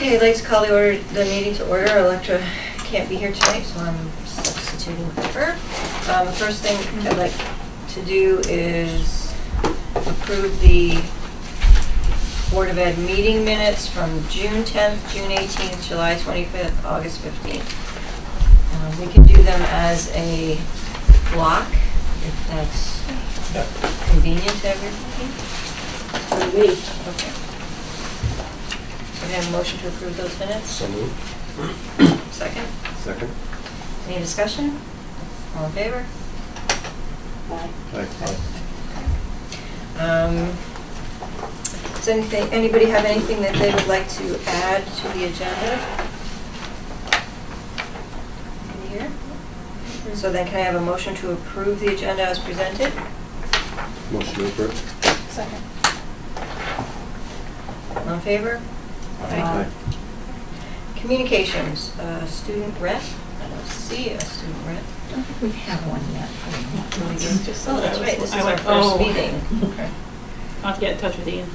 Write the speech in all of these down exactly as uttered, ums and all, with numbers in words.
Okay, I'd like to call the order, the meeting to order. Electra can't be here tonight, so I'm substituting with her. Um, the first thing I'd like to do is approve the Board of Ed meeting minutes from June tenth, June eighteenth, July twenty-fifth, August fifteenth. Um, we can do them as a block if that's yep. convenient to everybody. For me. Okay. Do we have a motion to approve those minutes? So moved. Second? Second. Any discussion? All in favor? Aye. Aye. Aye. Um, does anything, anybody have anything that they would like to add to the agenda? Any here? Mm-hmm. So then can I have a motion to approve the agenda as presented? Motion to approve. Second. All in favor? Aye. Aye. Communications, uh, student rep. I don't see a student rep. I don't think we have one yet. Really good. Just Oh, that's right. This is I our went, first oh. meeting. Okay. I'll have to get in touch with Ian.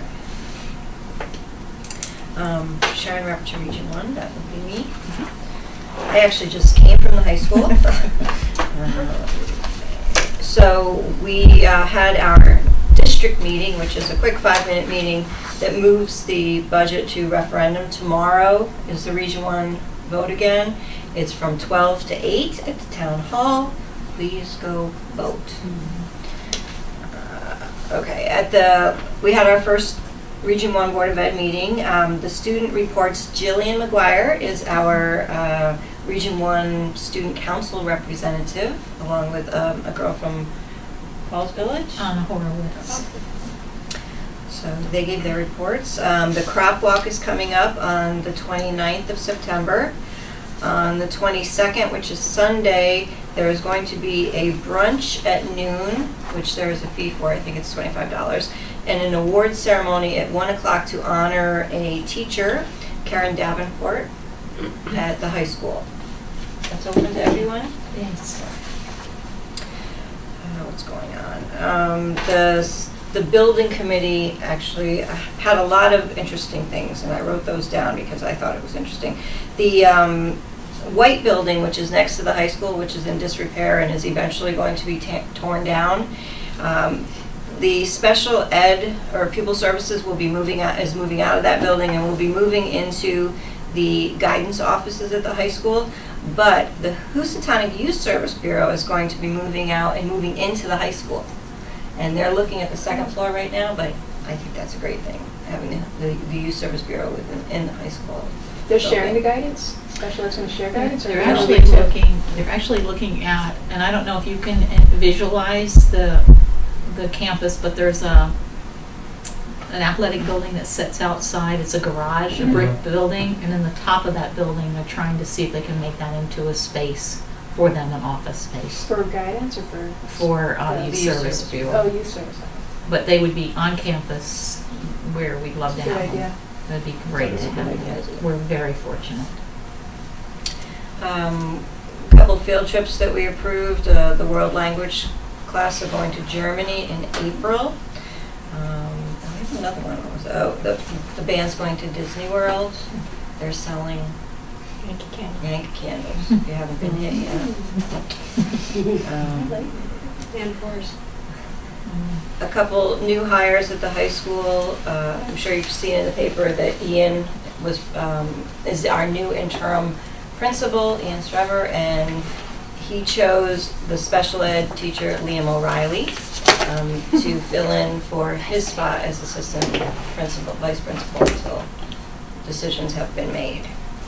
Um, Sharon rep to Region One. That would be me. Mm-hmm. I actually just came from the high school. uh, so we uh, had our district meeting, which is a quick five-minute meeting that moves the budget to referendum. Tomorrow is the Region One vote again. It's from twelve to eight at the town hall. Please go vote. Mm-hmm. uh, okay, at the we had our first Region One Board of Ed meeting. Um, the student reports. Jillian McGuire is our uh, Region One Student Council representative, along with um, a girl from Falls Village. Anna Horowitz. So they gave their reports. Um, the crop walk is coming up on the twenty-ninth of September. On the twenty-second, which is Sunday, there is going to be a brunch at noon, which there is a fee for. I think it's twenty-five dollars. And an award ceremony at one o'clock to honor a teacher, Karen Davenport, at the high school. That's open to everyone? Yes. I don't know what's going on. Um, the The building committee actually had a lot of interesting things, and I wrote those down because I thought it was interesting. The um, white building, which is next to the high school, which is in disrepair and is eventually going to be torn down. Um, the special ed or pupil services will be moving out is moving out of that building and will be moving into the guidance offices at the high school. But the Housatonic Youth Service Bureau is going to be moving out and moving into the high school. And they're looking at the second floor right now, but I think that's a great thing, having the, the, the Youth Service Bureau within in the high school. They're so sharing the guidance? Special Ed's going to share guidance? They're actually looking, they're actually looking at, and I don't know if you can visualize the, the campus, but there's a, an athletic building that sits outside. It's a garage, a brick mm-hmm. building, and in the top of that building, they're trying to see if they can make that into a space for them, an office space. For guidance or for? For uh, Youth Service Bureau. Oh, Youth Service. But they would be on campus where we'd love to Good have idea. them. That'd be great to have them. We're very fortunate. Um, a couple field trips that we approved. Uh, the world language class are going to Germany in April. Um, I have another one. What was it? Oh, the, the band's going to Disney World. They're selling Yankee Candle. Yankee Candles, if you haven't been hit yet. um, and course. A couple new hires at the high school. Uh, I'm sure you've seen in the paper that Ian was um, is our new interim principal, Ian Strever, and he chose the special ed teacher, Liam O'Reilly, um, to fill in for his spot as assistant principal, vice principal until decisions have been made.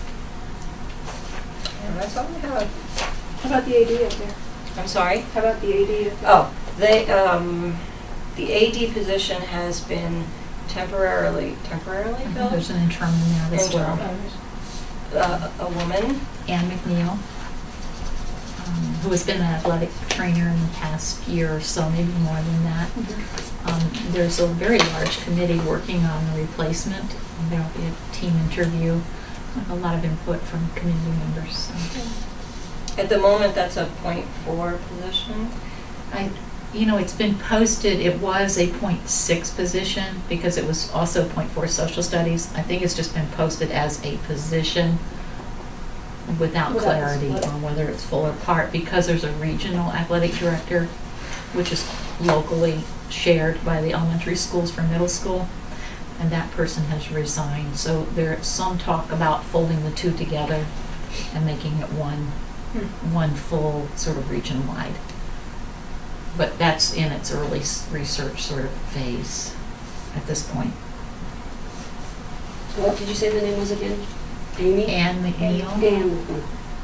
And that's all we have. How about the A D up there? I'm sorry? How about the A D up there? Oh, they, um, the A D position has been temporarily, temporarily Mm-hmm. filled? There's an interim in there as Interim. well. Uh, a woman. Ann McNeil, um, who has been an athletic trainer in the past year or so, maybe more than that. Mm-hmm. um, there's a very large committee working on the replacement. There will be a team interview, a lot of input from community members. So. At the moment, that's a point four position. I you know, it's been posted, it was a point six position because it was also point four social studies. I think it's just been posted as a position without Without the clarity split. on whether it's full or part, because there's a regional athletic director, which is locally shared by the elementary schools for middle school, and that person has resigned. So there's some talk about folding the two together and making it one, Hmm. one full sort of region-wide. But that's in its early s- research sort of phase at this point. What did you say the name was again? Amy? Anne McNeil. Anne.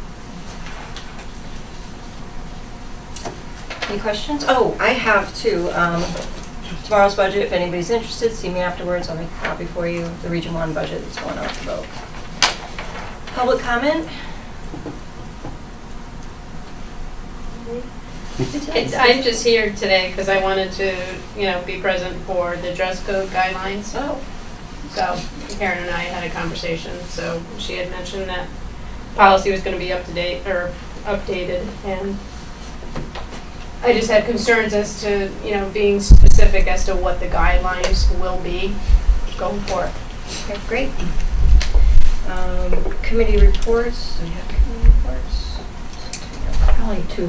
Any questions? Oh, I have two. Um, tomorrow's budget, if anybody's interested, see me afterwards. I'll make a copy for you. The Region one budget that's going out to vote. Public comment? It's, I'm just here today because I wanted to, you know, be present for the dress code guidelines. Oh. So Karen and I had a conversation, so she had mentioned that policy was going to be up to date, or updated, and I just had concerns as to, you know, being specific as to what the guidelines will be going forward. Okay, great. Um, committee reports. Do we have committee reports? Probably two.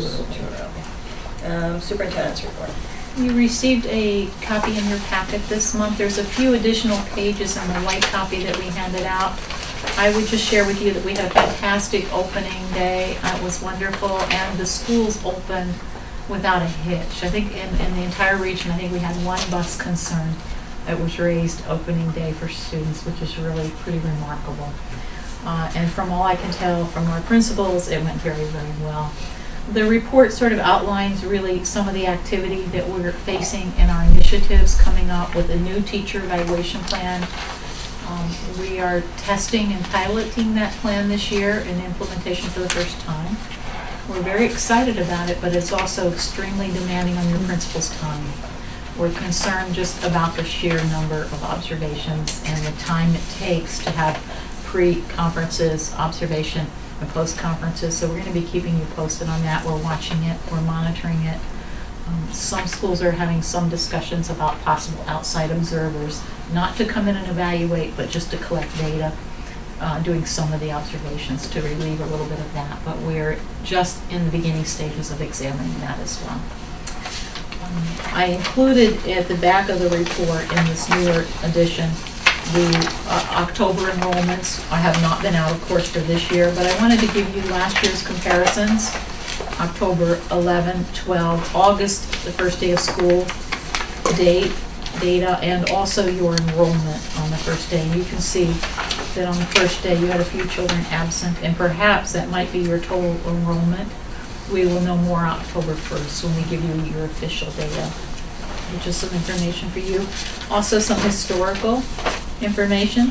Um, superintendent's report. You received a copy in your packet this month. There's a few additional pages in the white copy that we handed out. I would just share with you that we had a fantastic opening day. Uh, It was wonderful, and the schools opened without a hitch. I think in, in the entire region, I think we had one bus concern that was raised opening day for students, which is really pretty remarkable. Uh, and from all I can tell from our principals, it went very, very well. The report sort of outlines really some of the activity that we're facing in our initiatives coming up with a new teacher evaluation plan. Um, we are testing and piloting that plan this year in implementation for the first time. We're very excited about it, but it's also extremely demanding on your principal's time. We're concerned just about the sheer number of observations and the time it takes to have pre-conferences, observation, and post-conferences. So we're going to be keeping you posted on that. We're watching it, we're monitoring it. Um, some schools are having some discussions about possible outside observers, not to come in and evaluate, but just to collect data, uh, doing some of the observations to relieve a little bit of that. But we're just in the beginning stages of examining that as well. Um, I included at the back of the report in this newer edition the uh, October enrollments. I have not been out, of course, for this year, but I wanted to give you last year's comparisons. October eleven, twelve, August, the first day of school, date, data, and also your enrollment on the first day. And you can see that on the first day you had a few children absent, and perhaps that might be your total enrollment. We will know more October first when we give you your official data, which is some information for you. Also some historical information.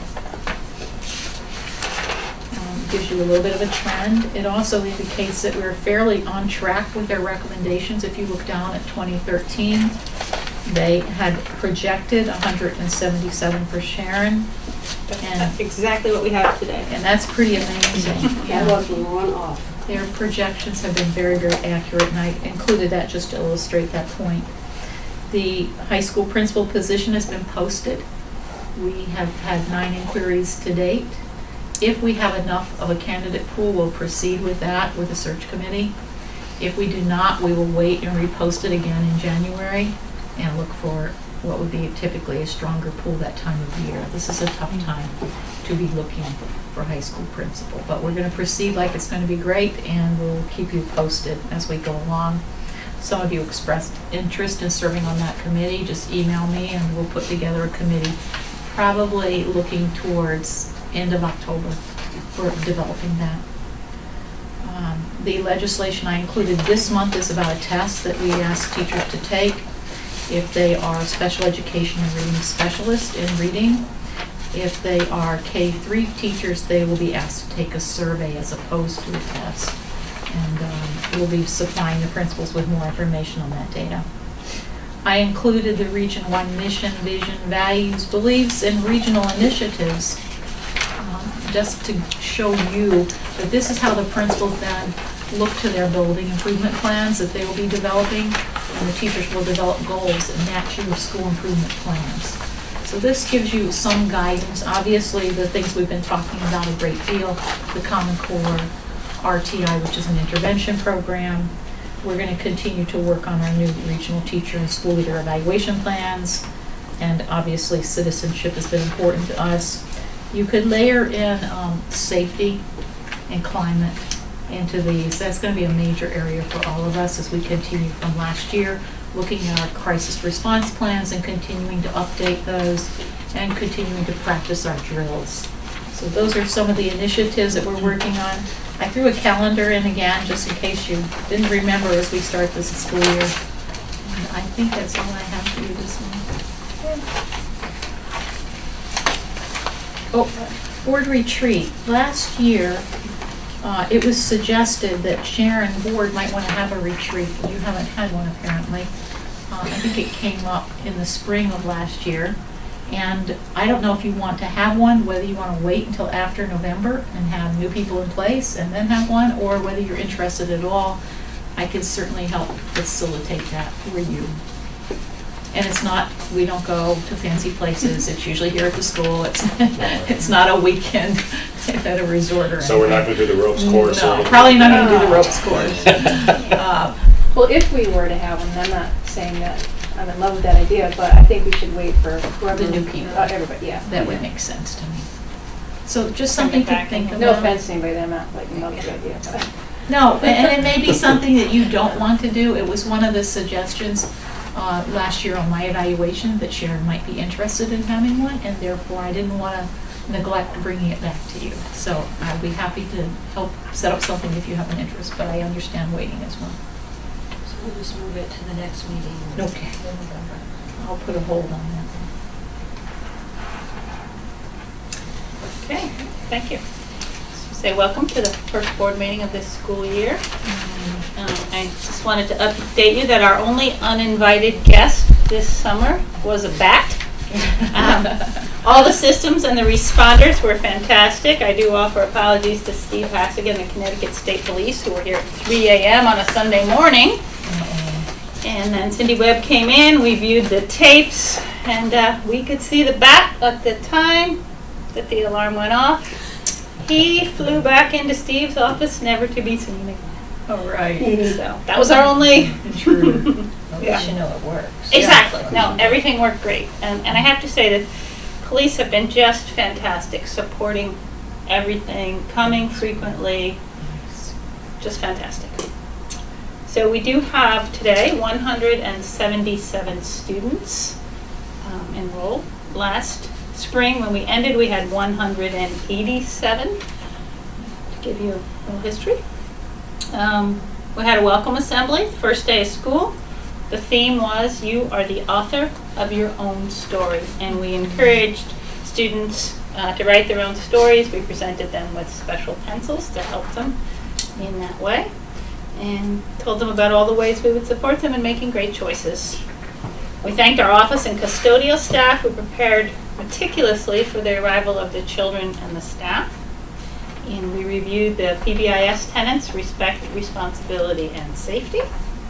Um, gives you a little bit of a trend. It also indicates that we're fairly on track with their recommendations. If you look down at twenty thirteen, they had projected one hundred seventy-seven for Sharon. That's exactly what we have today. And that's pretty amazing. That Yeah. was one off. Their projections have been very, very accurate, and I included that just to illustrate that point. The high school principal position has been posted. We have had nine inquiries to date. If we have enough of a candidate pool, we'll proceed with that with the search committee. If we do not, we will wait and repost it again in January and look for what would be typically a stronger pool that time of year. This is a tough time to be looking for high school principal, but we're going to proceed like it's going to be great, and we'll keep you posted as we go along. Some of you expressed interest in serving on that committee. Just email me and we'll put together a committee, probably looking towards end of October for developing that. Um, the legislation I included this month is about a test that we ask teachers to take if they are special education and reading specialists in reading. If they are K three teachers, they will be asked to take a survey as opposed to a test. And um, we'll be supplying the principals with more information on that data. I included the Region one mission, vision, values, beliefs, and regional initiatives um, just to show you that this is how the principals then look to their building improvement plans that they will be developing. and the teachers will develop goals and match your school improvement plans. So this gives you some guidance. Obviously, the things we've been talking about a great deal, the Common Core, R T I, which is an intervention program. We're going to continue to work on our new regional teacher and school leader evaluation plans. And obviously, citizenship has been important to us. You could layer in um, safety and climate into these. That's going to be a major area for all of us as we continue from last year, looking at our crisis response plans and continuing to update those and continuing to practice our drills. So those are some of the initiatives that we're working on. I threw a calendar in again just in case you didn't remember as we start this school year. And I think that's all I have for you this morning. Oh, board retreat. Last year, uh, it was suggested that Sharon board might want to have a retreat. You haven't had one apparently. Uh, I think it came up in the spring of last year. And I don't know if you want to have one, whether you want to wait until after November and have new people in place and then have one, or whether you're interested at all. I can certainly help facilitate that for you. And it's not, we don't go to fancy places. It's usually here at the school. It's it's not a weekend at a resort or anything. So we're not going to do the ropes course? No, or probably not going to do the ropes course. uh, Well, if we were to have one, and I'm not saying that I'm in love with that idea, but I think we should wait for whoever. The new people. Uh, everybody, yeah. that would make sense to me. So just something to think about. No offense to anybody, I'm not like in love with the idea. But. No, and it may be something that you don't want to do. It was one of the suggestions uh, last year on my evaluation that Sharon might be interested in having one, and therefore I didn't want to neglect bringing it back to you. So I'd be happy to help set up something if you have an interest, but I understand waiting as well. So we'll just move it to the next meeting. Okay. in November. I'll put a hold on that. Okay, thank you. So say welcome to the first board meeting of this school year. Um, I just wanted to update you that our only uninvited guest this summer was a bat. Um, all the systems and the responders were fantastic. I do offer apologies to Steve Hassigan and the Connecticut State Police who were here at three A M on a Sunday morning. And then Cindy Webb came in, we viewed the tapes, and uh, we could see the bat at the time that the alarm went off. He flew back into Steve's office, never to be seen again. All right. So that was our only. Intruder. At Yeah. least you know it works. Exactly. No, everything worked great. And, and I have to say that police have been just fantastic, supporting everything, coming frequently, just fantastic. So we do have today one hundred seventy-seven students um, enrolled. Last spring, when we ended, we had one hundred eighty-seven. To give you a little history. Um, we had a welcome assembly, first day of school. The theme was, you are the author of your own story. And we encouraged students uh, to write their own stories. We presented them with special pencils to help them in that way. And told them about all the ways we would support them in making great choices. We thanked our office and custodial staff who prepared meticulously for the arrival of the children and the staff. And we reviewed the P B I S tenets, respect, responsibility, and safety.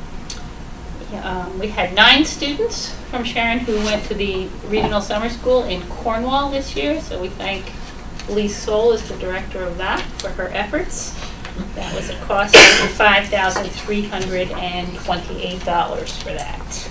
Um, we had nine students from Sharon who went to the regional summer school in Cornwall this year, so we thank Lee Soul as the director of that for her efforts. That was a cost of five thousand three hundred twenty-eight dollars for that.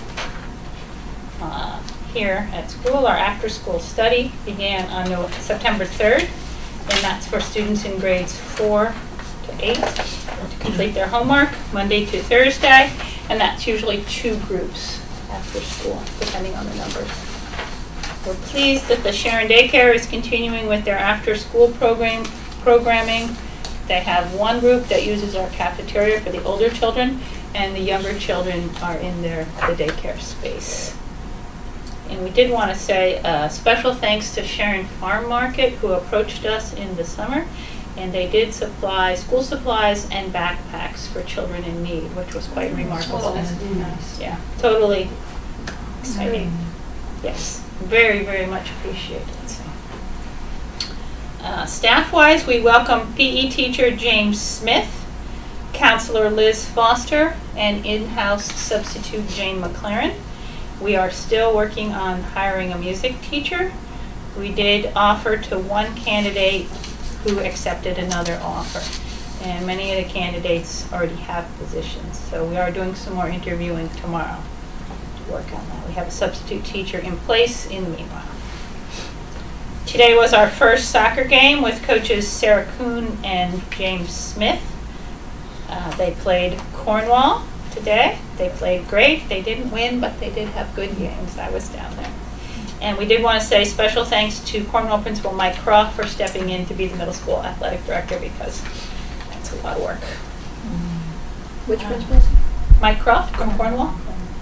Uh, here at school, our after-school study began on no September third, and that's for students in grades four to eight to complete their homework Monday to Thursday, and that's usually two groups after school, depending on the numbers. We're pleased that the Sharon Daycare is continuing with their after-school program programming. They have one group that uses our cafeteria for the older children, and the younger children are in their the daycare space. And we did want to say a special thanks to Sharon Farm Market, who approached us in the summer, and they did supply school supplies and backpacks for children in need, which was quite remarkable. Oh, that's really nice. Yeah, totally exciting. Yes, very, very much appreciated. So. Uh, staff-wise, we welcome P E teacher James Smith, counselor Liz Foster and in-house substitute Jane McLaren. We are still working on hiring a music teacher. We did offer to one candidate who accepted another offer. And many of the candidates already have positions. So we are doing some more interviewing tomorrow to work on that. We have a substitute teacher in place in the meanwhile. Today was our first soccer game with coaches Sarah Kuhn and James Smith. Uh, they played Cornwall today. They played great. They didn't win, but they did have good games. I was down there. And we did want to say special thanks to Cornwall Principal Mike Croft for stepping in to be the middle school athletic director, because that's a lot of work. Which Uh, principal? Mike Croft from Cornwall.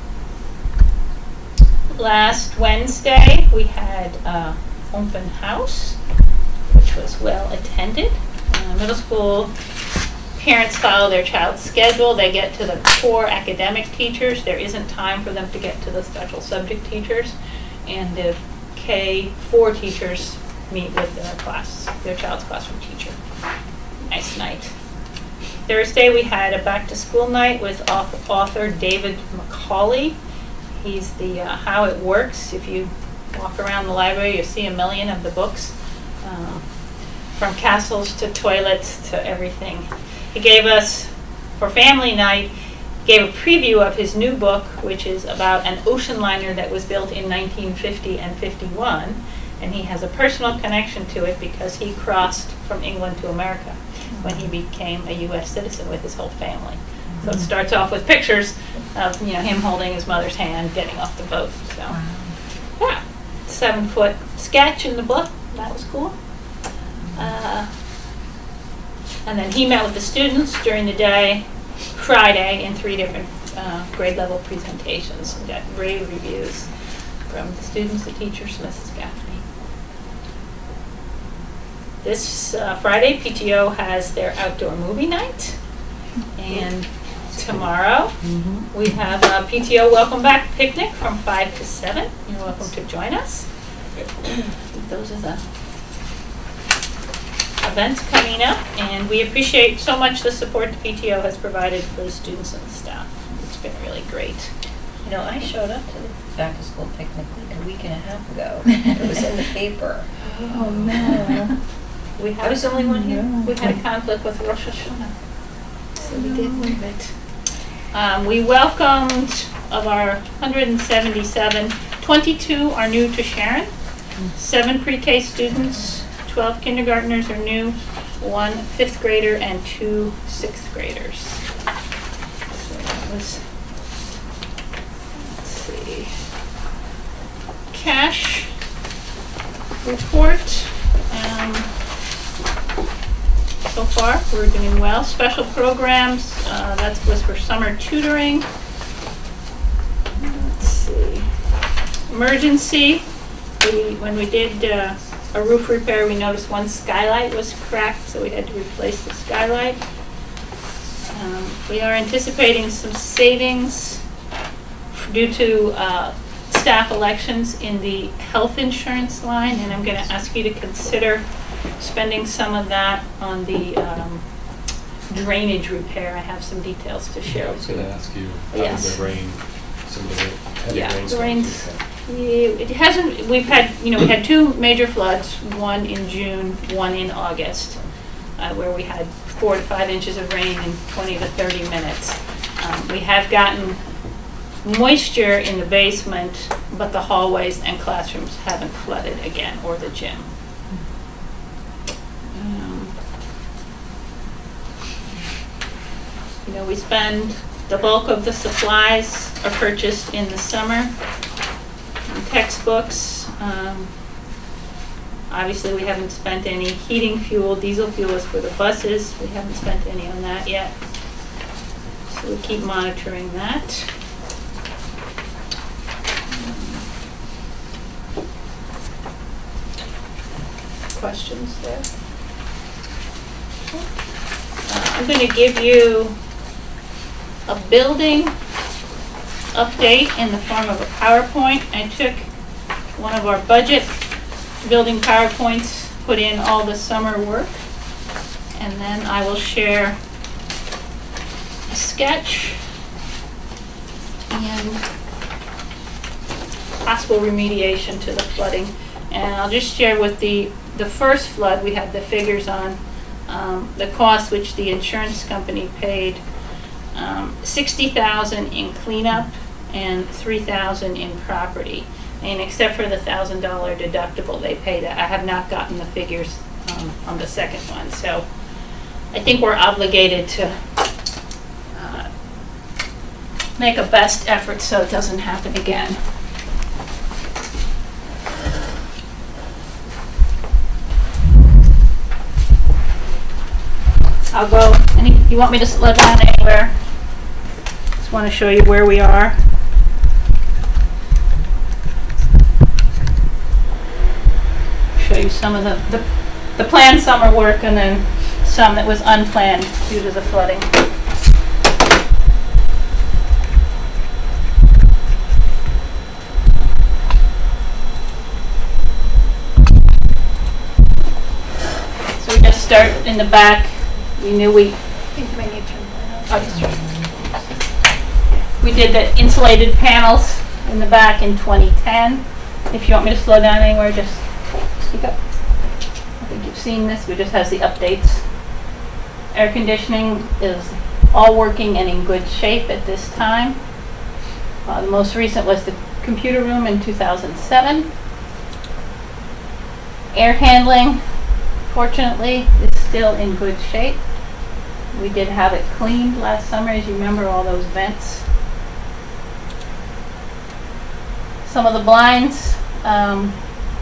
Last Wednesday, we had uh, open house, which was well attended. Uh, middle school parents follow their child's schedule. They get to the core academic teachers. There isn't time for them to get to the special subject teachers. And the K four teachers meet with their class, their child's classroom teacher. Nice night. Thursday we had a back to school night with author David McCauley. He's the uh, How It Works. If you walk around the library, you see a million of the books, um, from castles to toilets to everything. He gave us, for family night, gave a preview of his new book, which is about an ocean liner that was built in nineteen fifty and fifty-one. And he has a personal connection to it because he crossed from England to America when he became a U S citizen with his whole family. So it starts off with pictures of, you know, him holding his mother's hand, getting off the boat. So, yeah, seven foot sketch in the book. That was cool. Uh, and then he met with the students during the day, Friday, in three different uh, grade level presentations, and got rave reviews from the students, the teachers, Missus Gaffney. This uh, Friday, P T O has their outdoor movie night, and tomorrow mm-hmm. we have a P T O welcome back picnic from five to seven. You're welcome to join us. Those are the events coming up, and we appreciate so much the support the P T O has provided for the students and the staff. It's been really great. You know, I showed up to the back to school picnic a week and a half ago. It was in the paper. Oh no. We I was the only one here. We had a conflict with Rosh Hashanah, so we did move it. Um, we welcomed, of our one hundred seventy-seven, twenty-two are new to Sharon. Seven pre-K students, twelve kindergartners are new, one fifth grader, and two sixth graders. So that was, let's see, cash report. Um, so far, we're doing well. Special programs, uh, that was for summer tutoring. Let's see. Emergency, we, when we did uh, a roof repair, we noticed one skylight was cracked, so we had to replace the skylight. Um, we are anticipating some savings due to uh, staff elections in the health insurance line, and I'm going to ask you to consider spending some of that on the um, drainage repair. I have some details to share I with was you. going to ask you, how Yes. did the rain, some of the heavy Yeah, rains? the come rains. through? Yeah, it hasn't, we've had, you know, we had two major floods, one in June, one in August, uh, where we had four to five inches of rain in twenty to thirty minutes. Um, we have gotten moisture in the basement, but the hallways and classrooms haven't flooded again, or the gym. Um, you know, we spend, the bulk of the supplies are purchased in the summer. Textbooks, um, obviously we haven't spent any heating fuel. Diesel fuel is for the buses. We haven't spent any on that yet. So we keep monitoring that. Questions there? Uh, I'm going to give you a building update in the form of a PowerPoint. I took one of our budget building PowerPoints, put in all the summer work, and then I will share sketch and possible remediation to the flooding. And I'll just share with the, the first flood, we had the figures on um, the cost which the insurance company paid, um, sixty thousand dollars in cleanup and three thousand dollars in property. And except for the one thousand dollar deductible they paid, I have not gotten the figures um, on the second one. So I think we're obligated to uh, make a best effort so it doesn't happen again. I'll go, any, you want me to slow down anywhere? Just want to show you where we are. Show you some of the, the, the planned summer work and then some that was unplanned due to the flooding. So we just start in the back. We knew we, I think we need to turn that on. Oh, yes, we did the insulated panels in the back in twenty ten. If you want me to slow down anywhere, just speak up. I think you've seen this. We just has the updates. Air conditioning is all working and in good shape at this time. Uh, the most recent was the computer room in two thousand seven. Air handling, fortunately, is still in good shape. We did have it cleaned last summer, as you remember, all those vents. Some of the blinds um,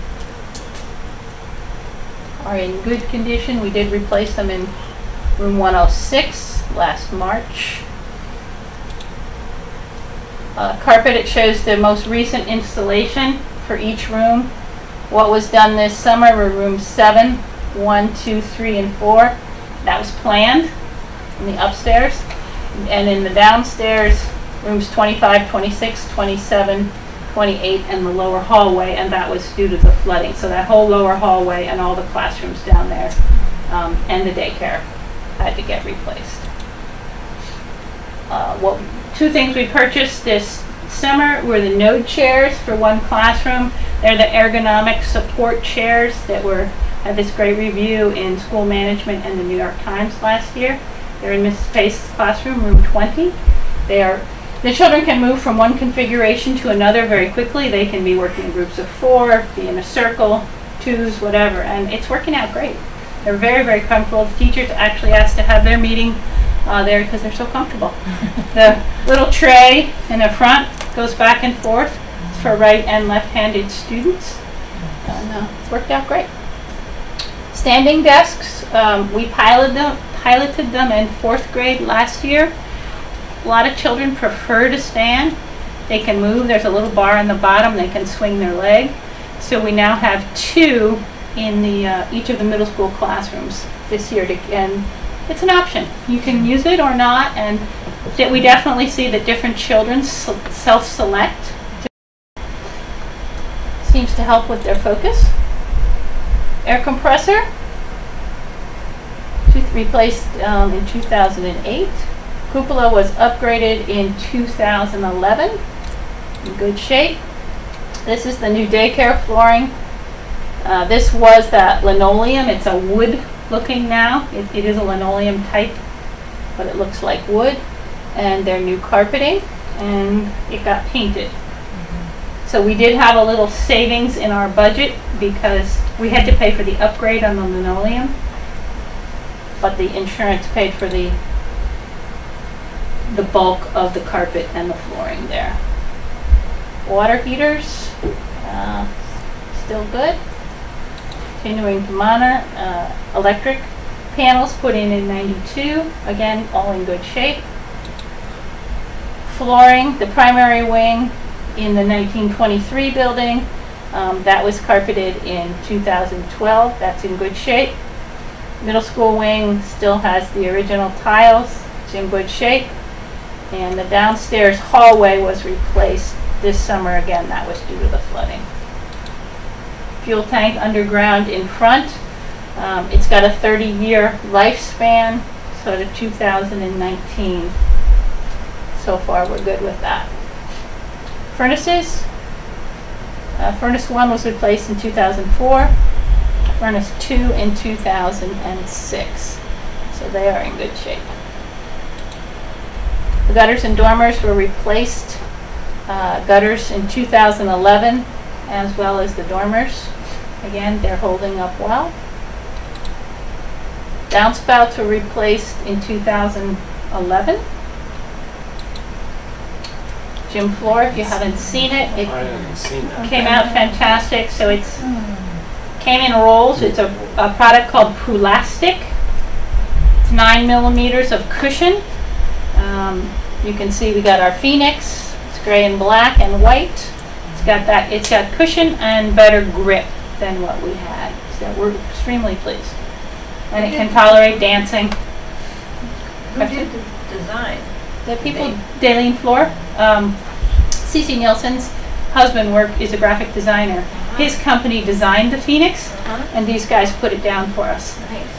are in good condition. We did replace them in room one oh six last March. Uh, carpet, it shows the most recent installation for each room. What was done this summer were rooms seven, one, two, three, and four. That was planned in the upstairs. And in the downstairs, rooms twenty-five, twenty-six, twenty-seven, twenty-eight, and the lower hallway, and that was due to the flooding. So that whole lower hallway and all the classrooms down there um, and the daycare had to get replaced. Uh, what, two things we purchased this summer were the Node chairs for one classroom. They're the ergonomic support chairs that were had this great review in School Management and the New York Times last year. They're in Missus Pace's classroom, room twenty. They are, the children can move from one configuration to another very quickly. They can be working in groups of four, be in a circle, twos, whatever, and it's working out great. They're very, very comfortable. The teachers actually asked to have their meeting uh, there because they're so comfortable. The little tray in the front goes back and forth. It's for right and left-handed students. And uh, it's worked out great. Standing desks, um, we piloted them, piloted them in fourth grade last year. A lot of children prefer to stand. They can move. There's a little bar on the bottom. They can swing their leg. So we now have two in the uh, each of the middle school classrooms this year, to, and it's an option. You can use it or not, and we definitely see that different children self-select. Seems to help with their focus. Air compressor, replaced um, in two thousand eight. Cupola was upgraded in two thousand eleven, in good shape. This is the new daycare flooring. Uh, this was that linoleum. It's a wood looking now. It, it is a linoleum type, but it looks like wood. And their new carpeting, and it got painted. Mm-hmm. So we did have a little savings in our budget because we had to pay for the upgrade on the linoleum, but the insurance paid for the the bulk of the carpet and the flooring there. Water heaters, uh, still good. Continuing to monitor. Uh, electric panels put in in ninety-two, again all in good shape. Flooring, the primary wing in the nineteen twenty-three building, um, that was carpeted in two thousand twelve, that's in good shape. Middle school wing still has the original tiles, it's in good shape. And the downstairs hallway was replaced this summer, again that was due to the flooding. Fuel tank underground in front, um, it's got a thirty year lifespan, so to two thousand nineteen so far we're good with that. Furnaces. Uh, furnace one was replaced in two thousand four. Furnace two in two thousand six. So they are in good shape. The gutters and dormers were replaced. Uh, gutters in two thousand eleven, as well as the dormers. Again, they're holding up well. Downspouts were replaced in two thousand eleven. Gym floor, if you haven't seen it, it I haven't seen that. came out fantastic. So it's came in rolls. It's a, a product called Pulastic. It's nine millimeters of cushion. Um, you can see we got our Phoenix. It's gray and black and white. It's got that. It's got cushion and better grip than what we had. So we're extremely pleased. And it can tolerate dancing. Who did the design? The people, Daleen Floor, um, Cece Nielsen's husband work is a graphic designer. Uh-huh. His company designed the Phoenix, Uh-huh. and these guys put it down for us. Nice.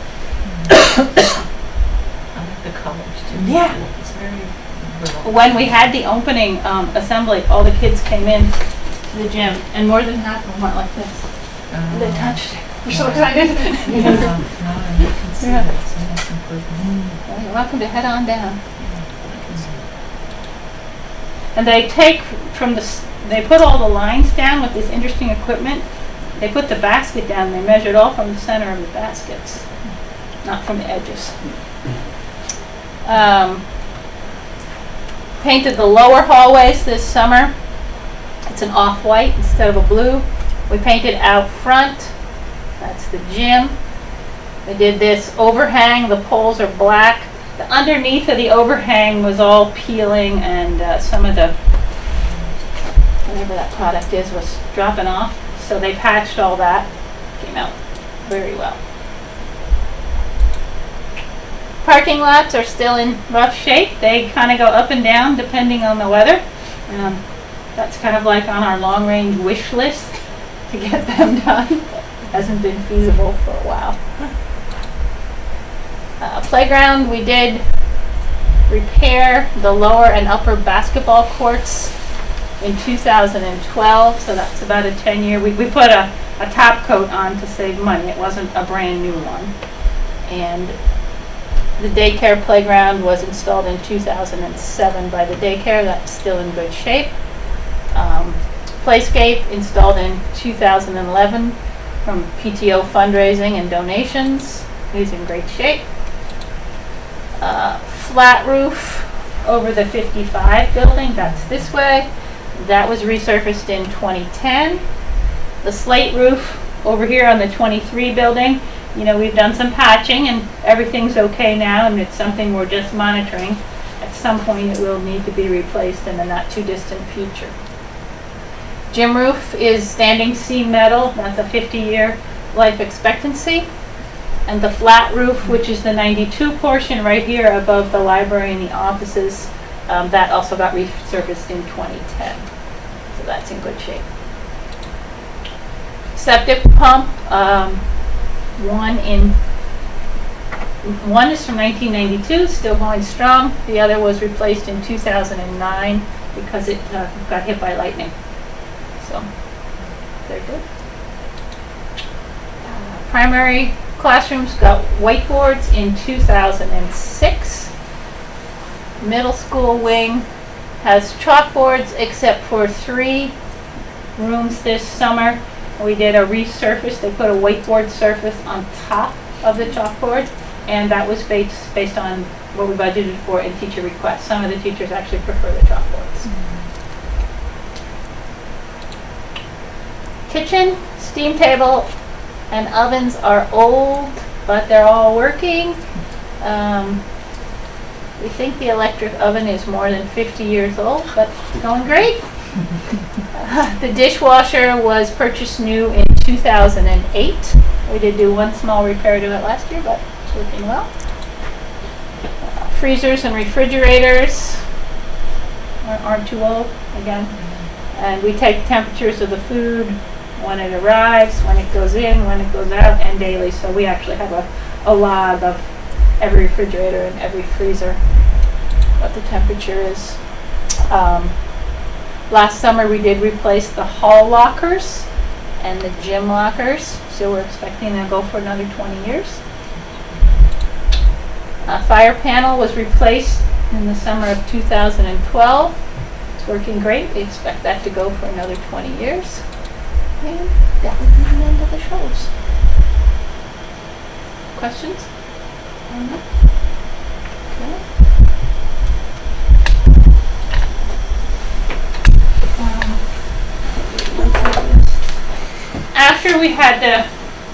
I like the colors too. Yeah. It's very. When we had the opening um, assembly, all the kids came in to the gym, and more than half of them went like this. Uh, They touched it. We're so excited. Yeah, no, you can see Yeah. that. It's a nice improvement. Well, you're welcome to head on down. Yeah, I can see it. And they take from the, s- they put all the lines down with this interesting equipment. They put the basket down, they measured all from the center of the baskets, not from the edges. Um, painted the lower hallways this summer. It's an off-white instead of a blue. We painted out front. That's the gym. We did this overhang. The poles are black. The underneath of the overhang was all peeling, and uh, some of the, whatever that product is, was dropping off. So they patched all that. Came out very well. Parking lots are still in rough shape. They kind of go up and down depending on the weather. Um, that's kind of like on our long-range wish list to get them done. Hasn't been feasible for a while. Uh, playground, we did repair the lower and upper basketball courts in two thousand twelve, so that's about a ten year. We, we put a, a top coat on to save money. It wasn't a brand new one. And the daycare playground was installed in two thousand seven by the daycare. That's still in good shape. Um, Playscape installed in two thousand eleven from P T O fundraising and donations. It's in great shape. Uh, flat roof over the fifty-five building, that's this way. That was resurfaced in twenty ten. The slate roof over here on the twenty-three building, you know, we've done some patching and everything's okay now, and it's something we're just monitoring. At some point it will need to be replaced in the not too distant future. Gym roof is standing seam metal. That's a fifty year life expectancy. And the flat roof, which is the ninety-two portion right here above the library and the offices, um, that also got resurfaced in twenty ten. So that's in good shape. Septic pump, um, one in one is from nineteen ninety-two, still going strong. The other was replaced in two thousand nine because it uh, got hit by lightning. So they're good. Uh, primary classrooms got whiteboards in two thousand six. Middle school wing has chalkboards except for three rooms this summer. We did a resurface. They put a whiteboard surface on top of the chalkboard, and that was based, based on what we budgeted for in teacher requests. Some of the teachers actually prefer the chalkboards. Kitchen, steam table, and ovens are old, but they're all working. Um, we think the electric oven is more than fifty years old, but it's going great. Uh, the dishwasher was purchased new in two thousand eight. We did do one small repair to it last year, but it's working well. Uh, freezers and refrigerators aren't, aren't too old, again. And we take temperatures of the food when it arrives, when it goes in, when it goes out, and daily. So we actually have a, a log of every refrigerator and every freezer, what what the temperature is. Um, last summer we did replace the hall lockers and the gym lockers, so we're expecting to go for another twenty years. A fire panel was replaced in the summer of two thousand twelve. It's working great. We expect that to go for another twenty years. And that would be the end of the shows. Questions? Mm-hmm. Okay. Um, after we had the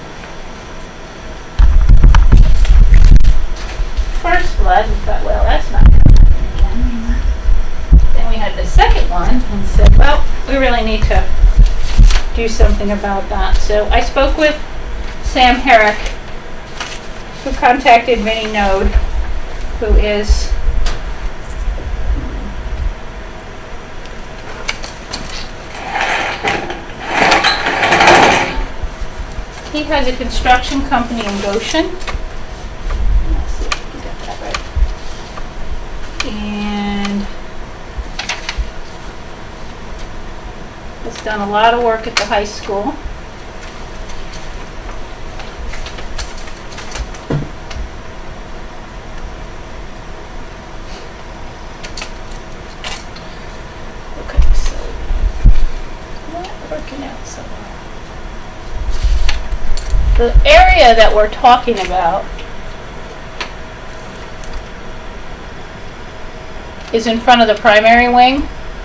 first flood, we thought, well, that's not going to happen again. Then we had the second one and said, well, we really need to do something about that. So I spoke with Sam Herrick, who contacted Vinnie Node, who is he has a construction company in Goshen. Let's see if I can get that right. And has done a lot of work at the high school. Okay, so not working out so well. The area that we're talking about is in front of the primary wing.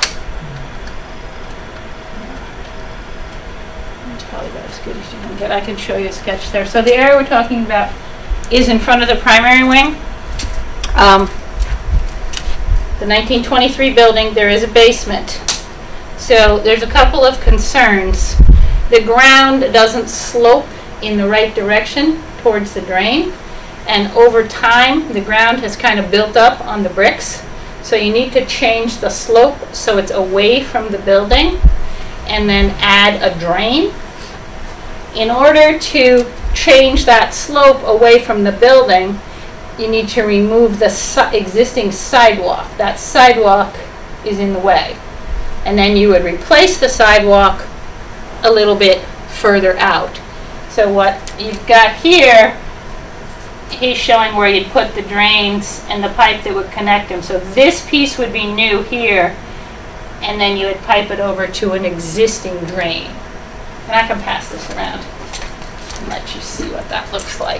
That's probably about as good as you can get. I can show you a sketch there. So the area we're talking about is in front of the primary wing. Um, the nineteen twenty-three building, there is a basement. So there's a couple of concerns. The ground doesn't slope in the right direction towards the drain, and over time the ground has kind of built up on the bricks, so you need to change the slope so it's away from the building and then add a drain. In order to change that slope away from the building, you need to remove the si- existing sidewalk. That sidewalk is in the way, and then you would replace the sidewalk a little bit further out. So what you've got here, he's showing where you'd put the drains and the pipe that would connect them. So this piece would be new here, and then you would pipe it over to an existing drain. And I can pass this around and let you see what that looks like.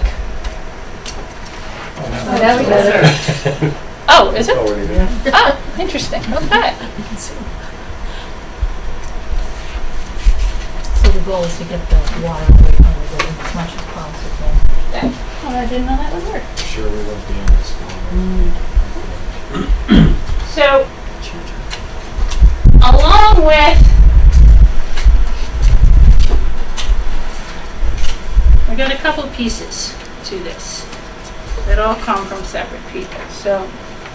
Oh, there we go. Oh, is it? Oh, interesting. Okay. So the goal is to get the water away from the building as much as possible. Okay. Well, I didn't know that would work. Sure, we won't be in this one. So, along with, we got a couple pieces to this that all come from separate people. So,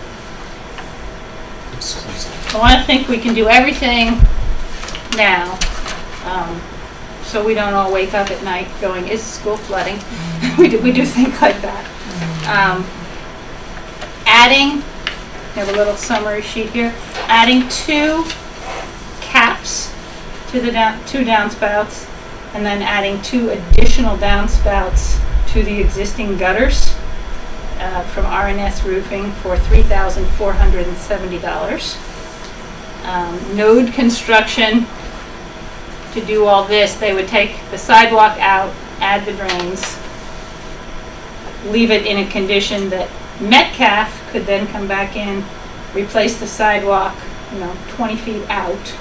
I want to think we can do everything now, um, so we don't all wake up at night going, is school flooding? we, do, we do think like that. Um, adding, I have a little summary sheet here, adding two caps to the down, two downspouts, and then adding two additional downspouts to the existing gutters uh, from R and S Roofing for three thousand four hundred seventy dollars. Um, Node Construction, to do all this, they would take the sidewalk out, add the drains, leave it in a condition that Metcalf could then come back in, replace the sidewalk, you know, twenty feet out.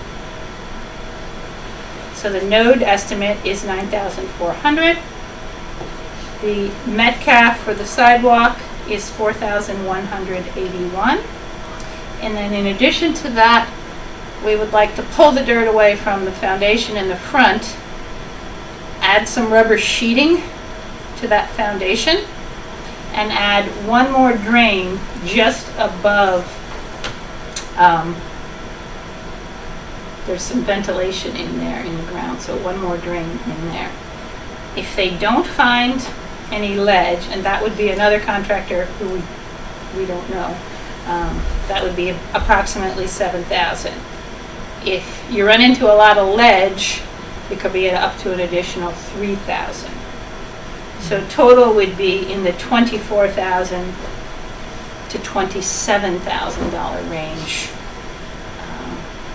So the Node estimate is nine thousand four hundred dollars. The Metcalf for the sidewalk is four thousand one hundred eighty-one dollars. And then in addition to that, we would like to pull the dirt away from the foundation in the front, add some rubber sheeting to that foundation, and add one more drain just above. Um, there's some ventilation in there in the ground, so one more drain in there. If they don't find any ledge, and that would be another contractor who we, we don't know, Um, that would be approximately seven thousand. If you run into a lot of ledge, it could be up to an additional three thousand. So total would be in the twenty-four thousand to twenty-seven thousand dollar range um,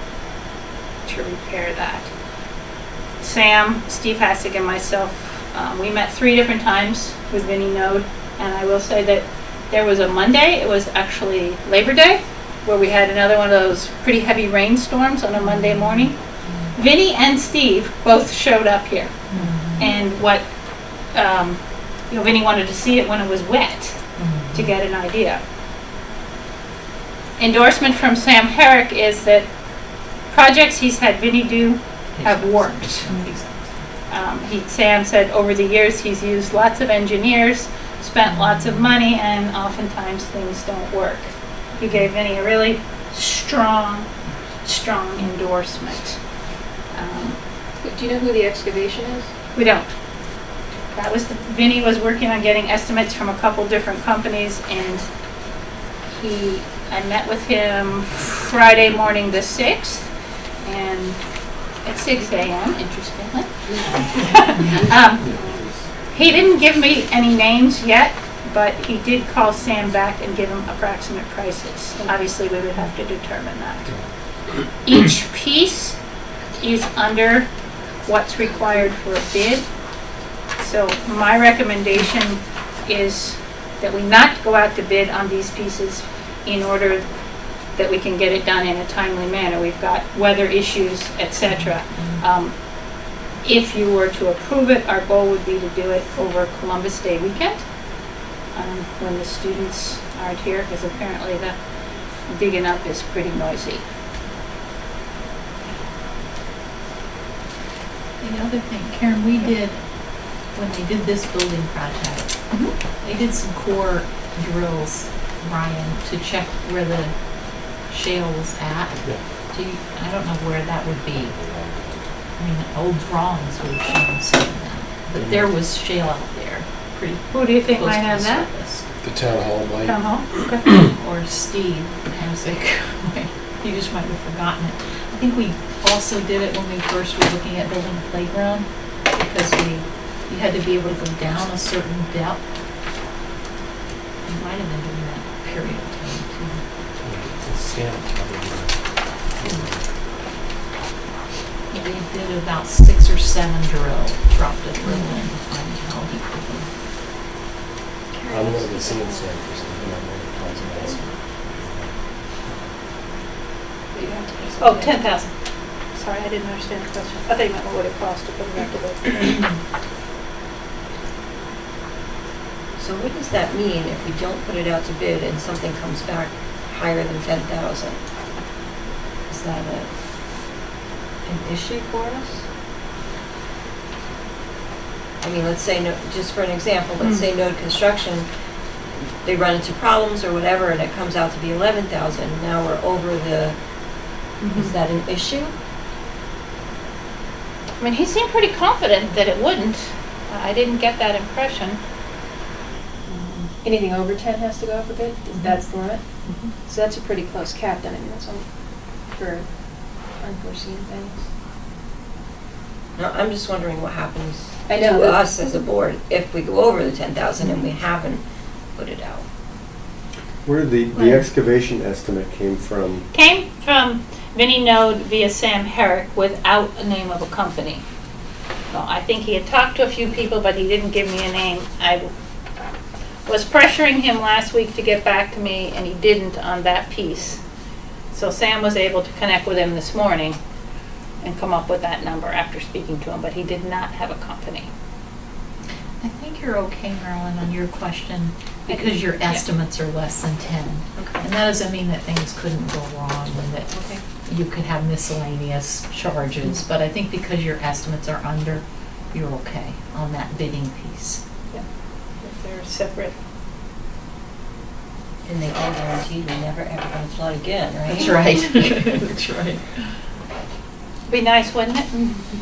to repair that. Sam, Steve Hassig, and myself, um, we met three different times with Vinnie Node, and I will say that there was a Monday, it was actually Labor Day, where we had another one of those pretty heavy rainstorms on a Monday morning. Vinnie and Steve both showed up here. Mm-hmm. And what, um, you know, Vinnie wanted to see it when it was wet mm-hmm. to get an idea. Endorsement from Sam Herrick is that projects he's had Vinnie do have worked. Um, he, Sam said over the years he's used lots of engineers, spent lots of money, and oftentimes things don't work. He gave Vinnie a really strong, strong endorsement. Um, Do you know who the excavation is? we don't. That was the, Vinnie was working on getting estimates from a couple different companies, and he, I met with him Friday morning the sixth, and at six A M, interestingly. um, he didn't give me any names yet, but he did call Sam back and give him approximate prices. And obviously, we would have to determine that. Each piece is under what's required for a bid. So my recommendation is that we not go out to bid on these pieces in order that we can get it done in a timely manner. We've got weather issues, et cetera. Um, if you were to approve it, our goal would be to do it over Columbus Day weekend, um, when the students aren't here, because apparently the digging up is pretty noisy. The other thing, Karen, we did, when we did this building project, mm-hmm. they did some core drills, Brian, to check where the shale was at. Yeah. Do you, I don't know where that would be. I mean, old drawings would have shown some of that. But there was shale out there, pretty Who do you think close might to have the that? surface. The town hall might. Town hall? Okay. Or Steve Hassick. You just might have forgotten it. I think we also did it when we first were looking at building a playground, because we you had to be able to go down a certain depth. You might have been doing that period of time too. Stamp probably. They did about six or seven drill, dropped a drill in to find how deep it was. I'm one of the sand stampers. I'm one of the ones that Oh, ten thousand. Sorry, I didn't understand the question. I thought you meant what would it cost to put it back to bid. So what does that mean if we don't put it out to bid and something comes back higher than ten thousand? Is that a, an issue for us? I mean, let's say, no, just for an example, let's Mm. say Node Construction, they run into problems or whatever, and it comes out to be eleven thousand. Now we're over the, Mm-hmm. is that an issue? I mean, he seemed pretty confident that it wouldn't. Uh, I didn't get that impression. Anything over ten has to go out for bid? That's the limit? Mm-hmm. So that's a pretty close cap then, I mean, that's on for unforeseen things. No, I'm just wondering what happens I know, to but- us as a board if we go over the ten thousand and we haven't put it out. Where the, Right. the excavation estimate came from, Came from Vinnie Node via Sam Herrick without a name of a company. Well, I think he had talked to a few people, but he didn't give me a name. I was pressuring him last week to get back to me, and he didn't on that piece. So Sam was able to connect with him this morning and come up with that number after speaking to him, but he did not have a company. I think you're okay, Marilyn, on your question, because your estimates are less than ten. Okay. And that doesn't mean that things couldn't go wrong and that Okay. you could have miscellaneous charges, but I think because your estimates are under, you're okay on that bidding piece. If they're separate. And they all guaranteed we're never ever gonna flood again, right? That's right. That's right. Be nice, wouldn't it?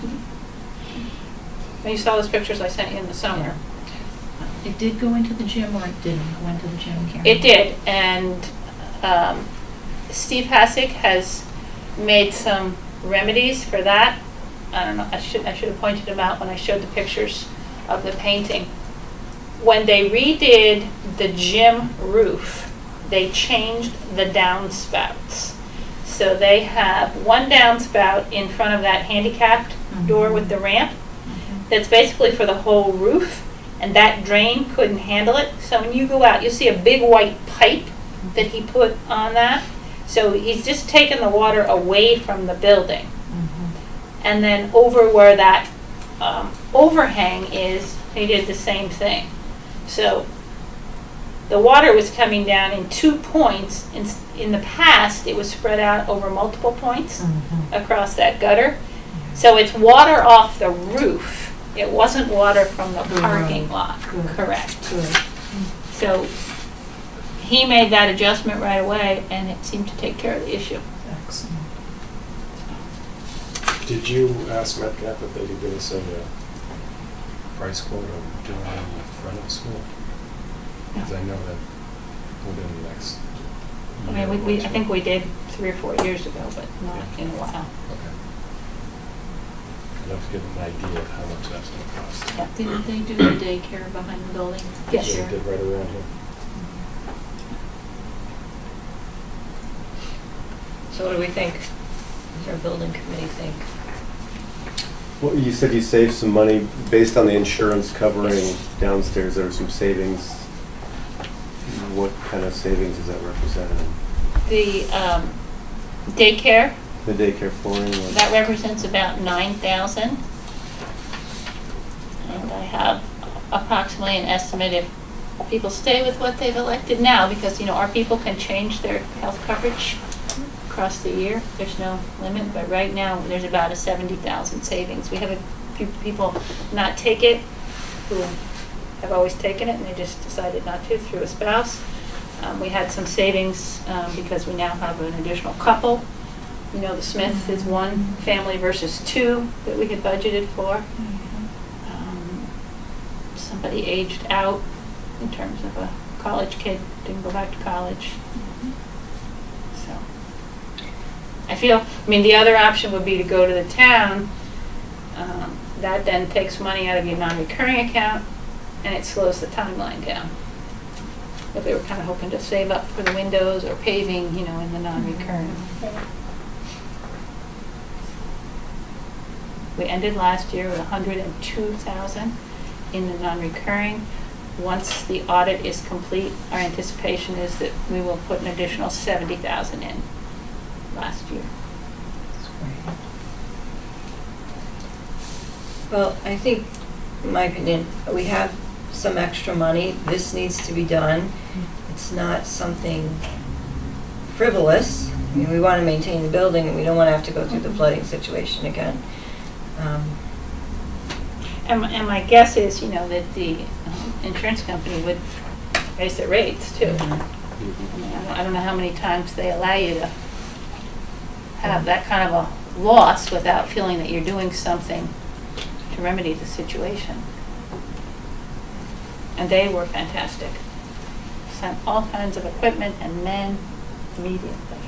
You saw those pictures I sent you in the summer. It did go into the gym or it didn't go into the gym, Karen? It did, and um, Steve Hassick has made some remedies for that. I don't know, I should, I should have pointed them out when I showed the pictures of the painting. When they redid the gym roof, they changed the downspouts. So they have one downspout in front of that handicapped Mm-hmm. door with the ramp that's basically for the whole roof, and that drain couldn't handle it. So when you go out, you'll see a big white pipe that he put on that. So he's just taken the water away from the building. Mm-hmm. And then over where that um, overhang is, he did the same thing. So the water was coming down in two points. In, in the past, it was spread out over multiple points Mm-hmm. across that gutter. So it's water off the roof. It wasn't water from the parking lot. Good. Correct. Good. So he made that adjustment right away, and it seemed to take care of the issue. Excellent. Did you ask Metcalf if they could give us a uh, price quote on doing it in the front of school? Because I know that within the next I year mean, we, or we, I two- think we did three or four years ago, but not Yeah. in a while. Okay. I'd love to get an idea of how much that's going to cost. Yeah. Didn't they do the daycare behind the building? Yes. So Sure. we did right around here. So what do we think? What does our building committee think? Well, you said you saved some money based on the insurance covering downstairs. There were some savings. What kind of savings is that representing? The um, daycare, The daycare flooring was? that represents about nine thousand. And I have approximately an estimate if people stay with what they've elected now, because, you know, our people can change their health coverage across the year. There's no limit, but right now, there's about a seventy thousand savings. We have a few people not take it who have always taken it, and they just decided not to through a spouse. Um, we had some savings um, because we now have an additional couple. You know, the Smith is one family versus two that we had budgeted for. Um, somebody aged out in terms of a college kid, didn't go back to college. So I feel, I mean, the other option would be to go to the town. Um, that then takes money out of your non-recurring account, and it slows the timeline down. But they were kind of hoping to save up for the windows or paving, you know, in the non-recurring. We ended last year with one hundred two thousand in the non-recurring. Once the audit is complete, our anticipation is that we will put an additional seventy thousand in last year. Well, I think, in my opinion, we have some extra money. This needs to be done. It's not something frivolous. I mean, we want to maintain the building, and we don't want to have to go through the flooding situation again. Um, And, my- and my guess is, you know, that the um, insurance company would raise their rates too. I mean, I don't, I don't know how many times they allow you to have that kind of a loss without feeling that you're doing something to remedy the situation. And they were fantastic. Sent all kinds of equipment and men immediately.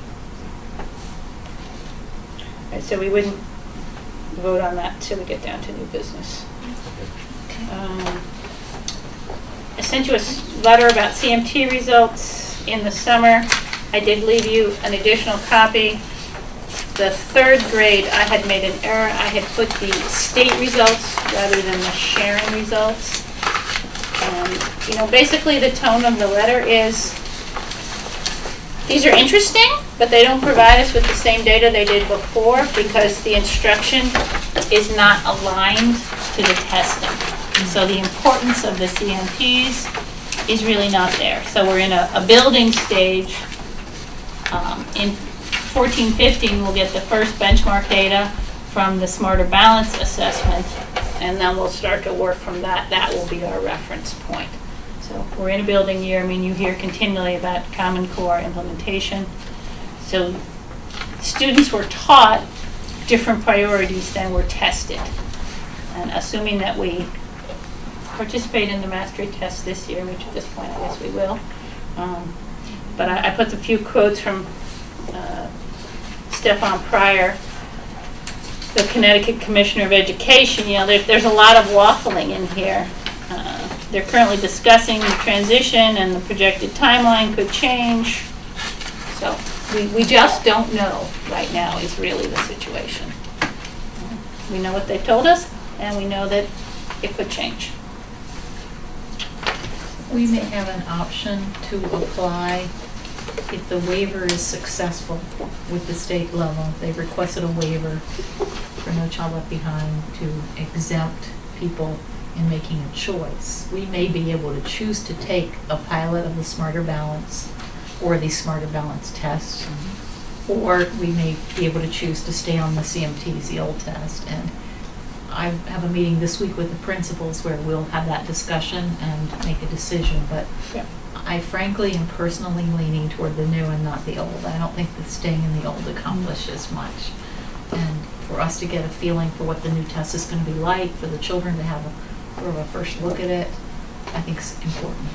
All right, so we wouldn't vote on that until we get down to new business. Um, I sent you a s- letter about C M T results in the summer. I did leave you an additional copy. The third grade, I had made an error. I had put the state results rather than the Sharon results. Um, you know, basically the tone of the letter is, these are interesting, but they don't provide us with the same data they did before because the instruction is not aligned to the testing. So the importance of the C M Ps is really not there. So we're in a, a building stage. Um, in fourteen fifteen, we'll get the first benchmark data from the Smarter Balance assessment, and then we'll start to work from that. That will be our reference point. So we're in a building year. I mean, you hear continually about Common Core implementation. So students were taught different priorities than were tested. And assuming that we participate in the mastery test this year, which at this point I guess we will, um, but I, I put a few quotes from uh, Stefan Pryor, the Connecticut Commissioner of Education. You know, there, there's a lot of waffling in here. Uh, they're currently discussing the transition, and the projected timeline could change. So we, we just don't know right now is really the situation. We know what they told us, and we know that it could change. We may have an option to apply if the waiver is successful with the state level. They've requested a waiver for No Child Left Behind to exempt people in making a choice. We may be able to choose to take a pilot of the Smarter Balance or the Smarter Balance test, mm-hmm. or we may be able to choose to stay on the C M Ts, the old test. And I have a meeting this week with the principals where we'll have that discussion and make a decision. But yeah. I frankly am personally leaning toward the new and not the old. I don't think that staying in the old accomplishes much. And for us to get a feeling for what the new test is going to be like, for the children to have a, sort of a first look at it, I think is important.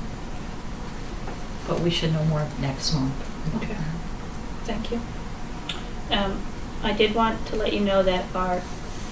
But we should know more next month. Okay. Thank you. Um, I did want to let you know that our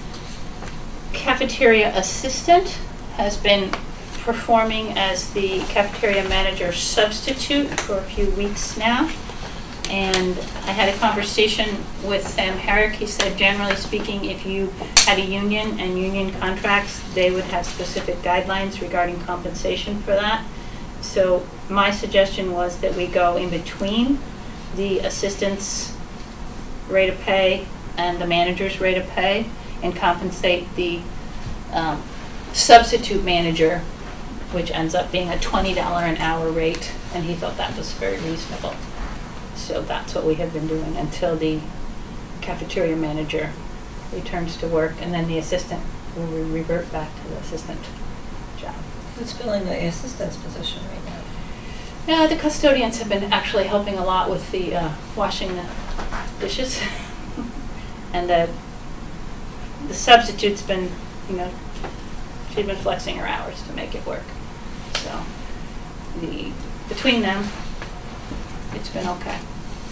cafeteria assistant has been performing as the cafeteria manager substitute for a few weeks now. And I had a conversation with Sam Herrick. He said, generally speaking, if you had a union and union contracts, they would have specific guidelines regarding compensation for that. So my suggestion was that we go in between the assistant's rate of pay and the manager's rate of pay and compensate the um, substitute manager, which ends up being a twenty dollars an hour rate, and he thought that was very reasonable. So that's what we have been doing until the cafeteria manager returns to work, and then the assistant will re revert back to the assistant job. Who's filling the assistant's position right now? Yeah, the custodians have been actually helping a lot with the uh, washing the dishes, and the the substitute's been, you know, she's been flexing her hours to make it work. So the between them, it's been okay.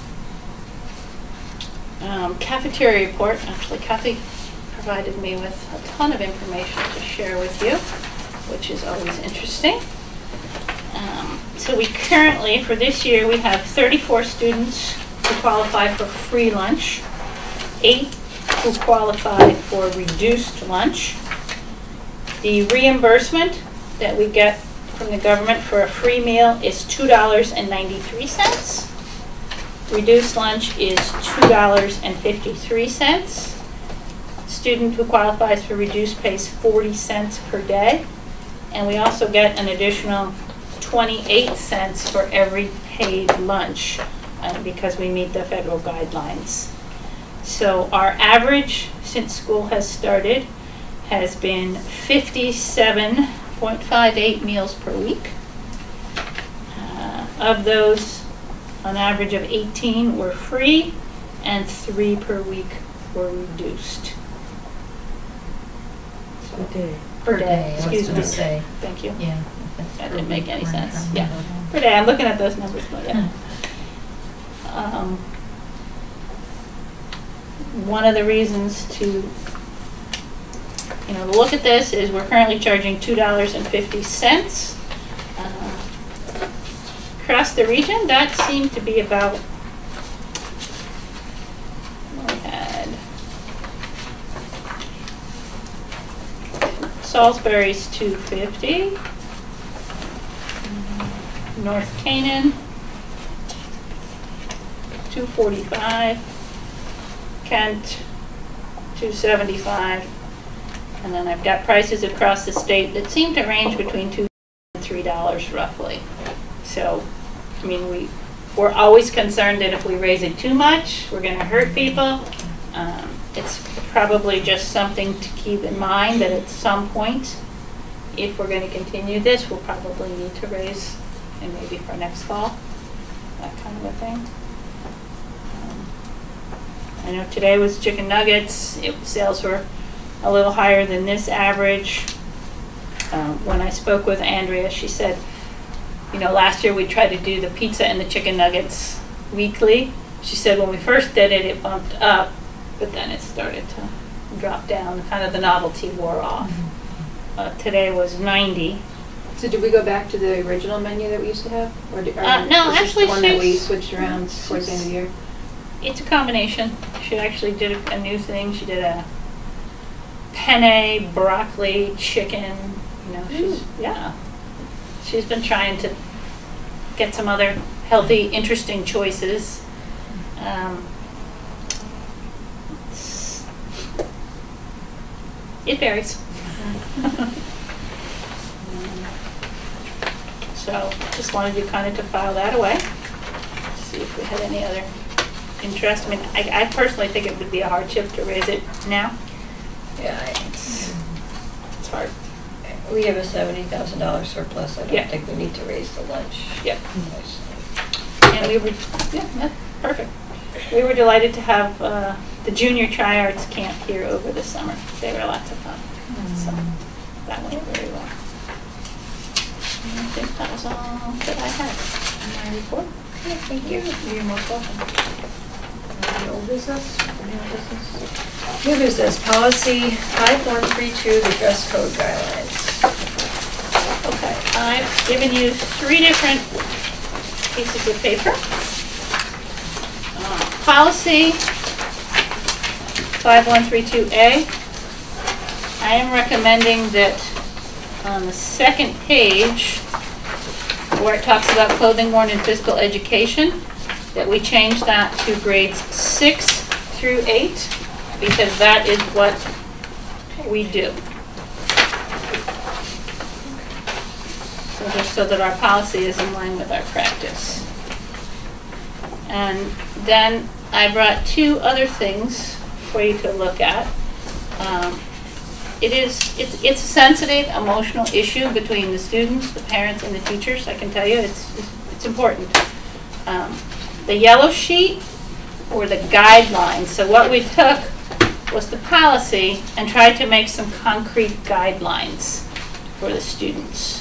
Um, cafeteria report. Actually, Kathy provided me with a ton of information to share with you, which is always interesting. Um, so we currently, for this year, we have thirty-four students who qualify for free lunch, eight who qualify for reduced lunch. The reimbursement that we get from the government for a free meal is two dollars and ninety-three cents. Reduced lunch is two dollars and fifty-three cents. Student who qualifies for reduced pays forty cents per day. And we also get an additional twenty-eight cents for every paid lunch uh, because we meet the federal guidelines. So our average since school has started has been fifty-seven point five eight meals per week. Uh, of those, an average of eighteen were free and three per week were reduced. Per day. Per day, I was excuse gonna me. say. Thank you. Yeah. That didn't make any Right. sense. Yeah, per day. I'm looking at those numbers, but yeah. Um, one of the reasons to, you know, look at this is we're currently charging two dollars and fifty cents. Uh, across the region, that seemed to be about, we had Salisbury's two fifty, North Canaan two forty-five, Kent two seventy-five, and then I've got prices across the state that seem to range between two and three dollars roughly. So, I mean, we we're always concerned that if we raise it too much, we're going to hurt people. Um, it's probably just something to keep in mind that at some point, if we're going to continue this, we'll probably need to raise, and maybe for next fall, that kind of a thing. Um, I know today was chicken nuggets. It, sales were a little higher than this average. Um, when I spoke with Andrea, she said, you know, last year we tried to do the pizza and the chicken nuggets weekly. She said when we first did it, it bumped up, but then it started to drop down. Kind of the novelty wore off. Uh, today was ninety. So did we go back to the original menu that we used to have? Or did, or Uh, no, was this actually the one that we she's- switched around towards the end of the year? It's a combination. She actually did a, a new thing. She did a penne, broccoli, chicken. You know, she's, yeah. She's been trying to get some other healthy, interesting choices. Um, it's- it varies. So just wanted you kind of to file that away. See if we had any other interest. I mean, I, I personally think it would be a hardship to raise it now. Yeah, it's, It's hard. we have a seventy thousand dollars surplus. I don't Yeah. think we need to raise the lunch. Yep. price. And we were, yeah, yeah, perfect. We were delighted to have uh, the junior tri-arts camp here over the summer. They were lots of fun. So that went very well. And I think that was all that I had in my report. Okay, thank you. You're most welcome. Any old business? Any old business? New business, policy five one three two, the dress code guidelines. Okay, I've given you three different pieces of paper. Uh, Policy five one three two A. I am recommending that on the second page, where it talks about clothing worn in physical education, that we change that to grades six through eight, because that is what we do. So just so that our policy is in line with our practice. And then I brought two other things for you to look at. Um, It is, it's, it's a sensitive, emotional issue between the students, the parents, and the teachers, I can tell you, it's, it's important. Um, the yellow sheet were the guidelines, so what we took was the policy and tried to make some concrete guidelines for the students.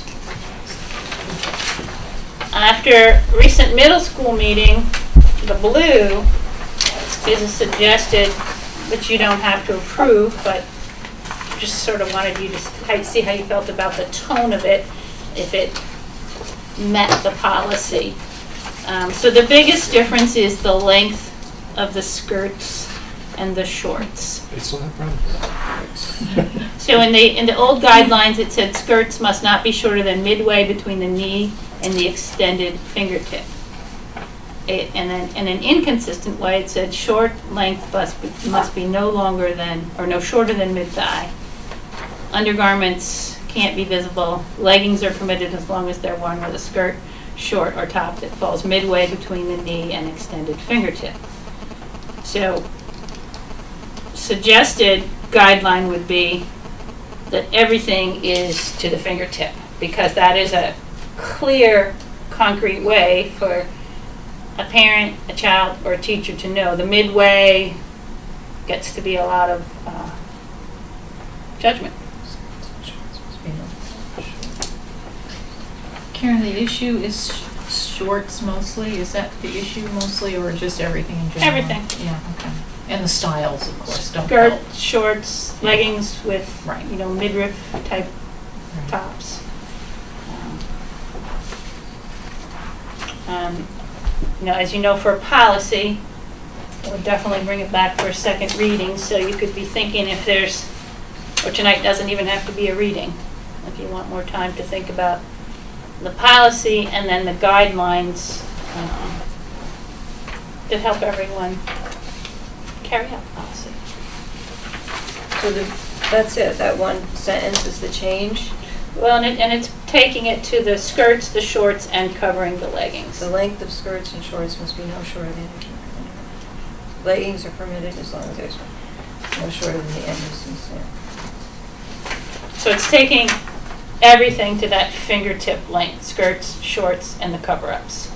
After recent middle school meeting, the blue is a suggested, which you don't have to approve, but just sort of wanted you to see how you felt about the tone of it, if it met the policy. Um, so the biggest difference is the length of the skirts and the shorts. They still have problems. So in the in the old guidelines, it said skirts must not be shorter than midway between the knee and the extended fingertip. It, and then in an inconsistent way, it said short length must be, must be no longer than, or no shorter than mid-thigh. Undergarments can't be visible. Leggings are permitted as long as they're worn with a skirt, short or top that falls midway between the knee and extended fingertip. So, suggested guideline would be that everything is to the fingertip, because that is a clear, concrete way for a parent, a child, or a teacher to know. The midway gets to be a lot of uh, judgment. Karen, the issue is sh- shorts mostly, is that the issue mostly, or just everything in general? Everything. Yeah, okay. And the styles, of course, don't Skirt, help. shorts, leggings with, Right. you know, midriff type Right. tops. Um, um, you know, as you know, for a policy, I would definitely bring it back for a second reading, so you could be thinking if there's, or tonight doesn't even have to be a reading, if you want more time to think about the policy and then the guidelines um, that help everyone carry out policy. So the, that's it, that one sentence is the change? Well, and, it, and it's taking it to the skirts, the shorts, and covering the leggings. The length of skirts and shorts must be no shorter than, leggings are permitted as long as there's no shorter than the end of the sand. So it's taking everything to that fingertip length, skirts, shorts, and the cover-ups.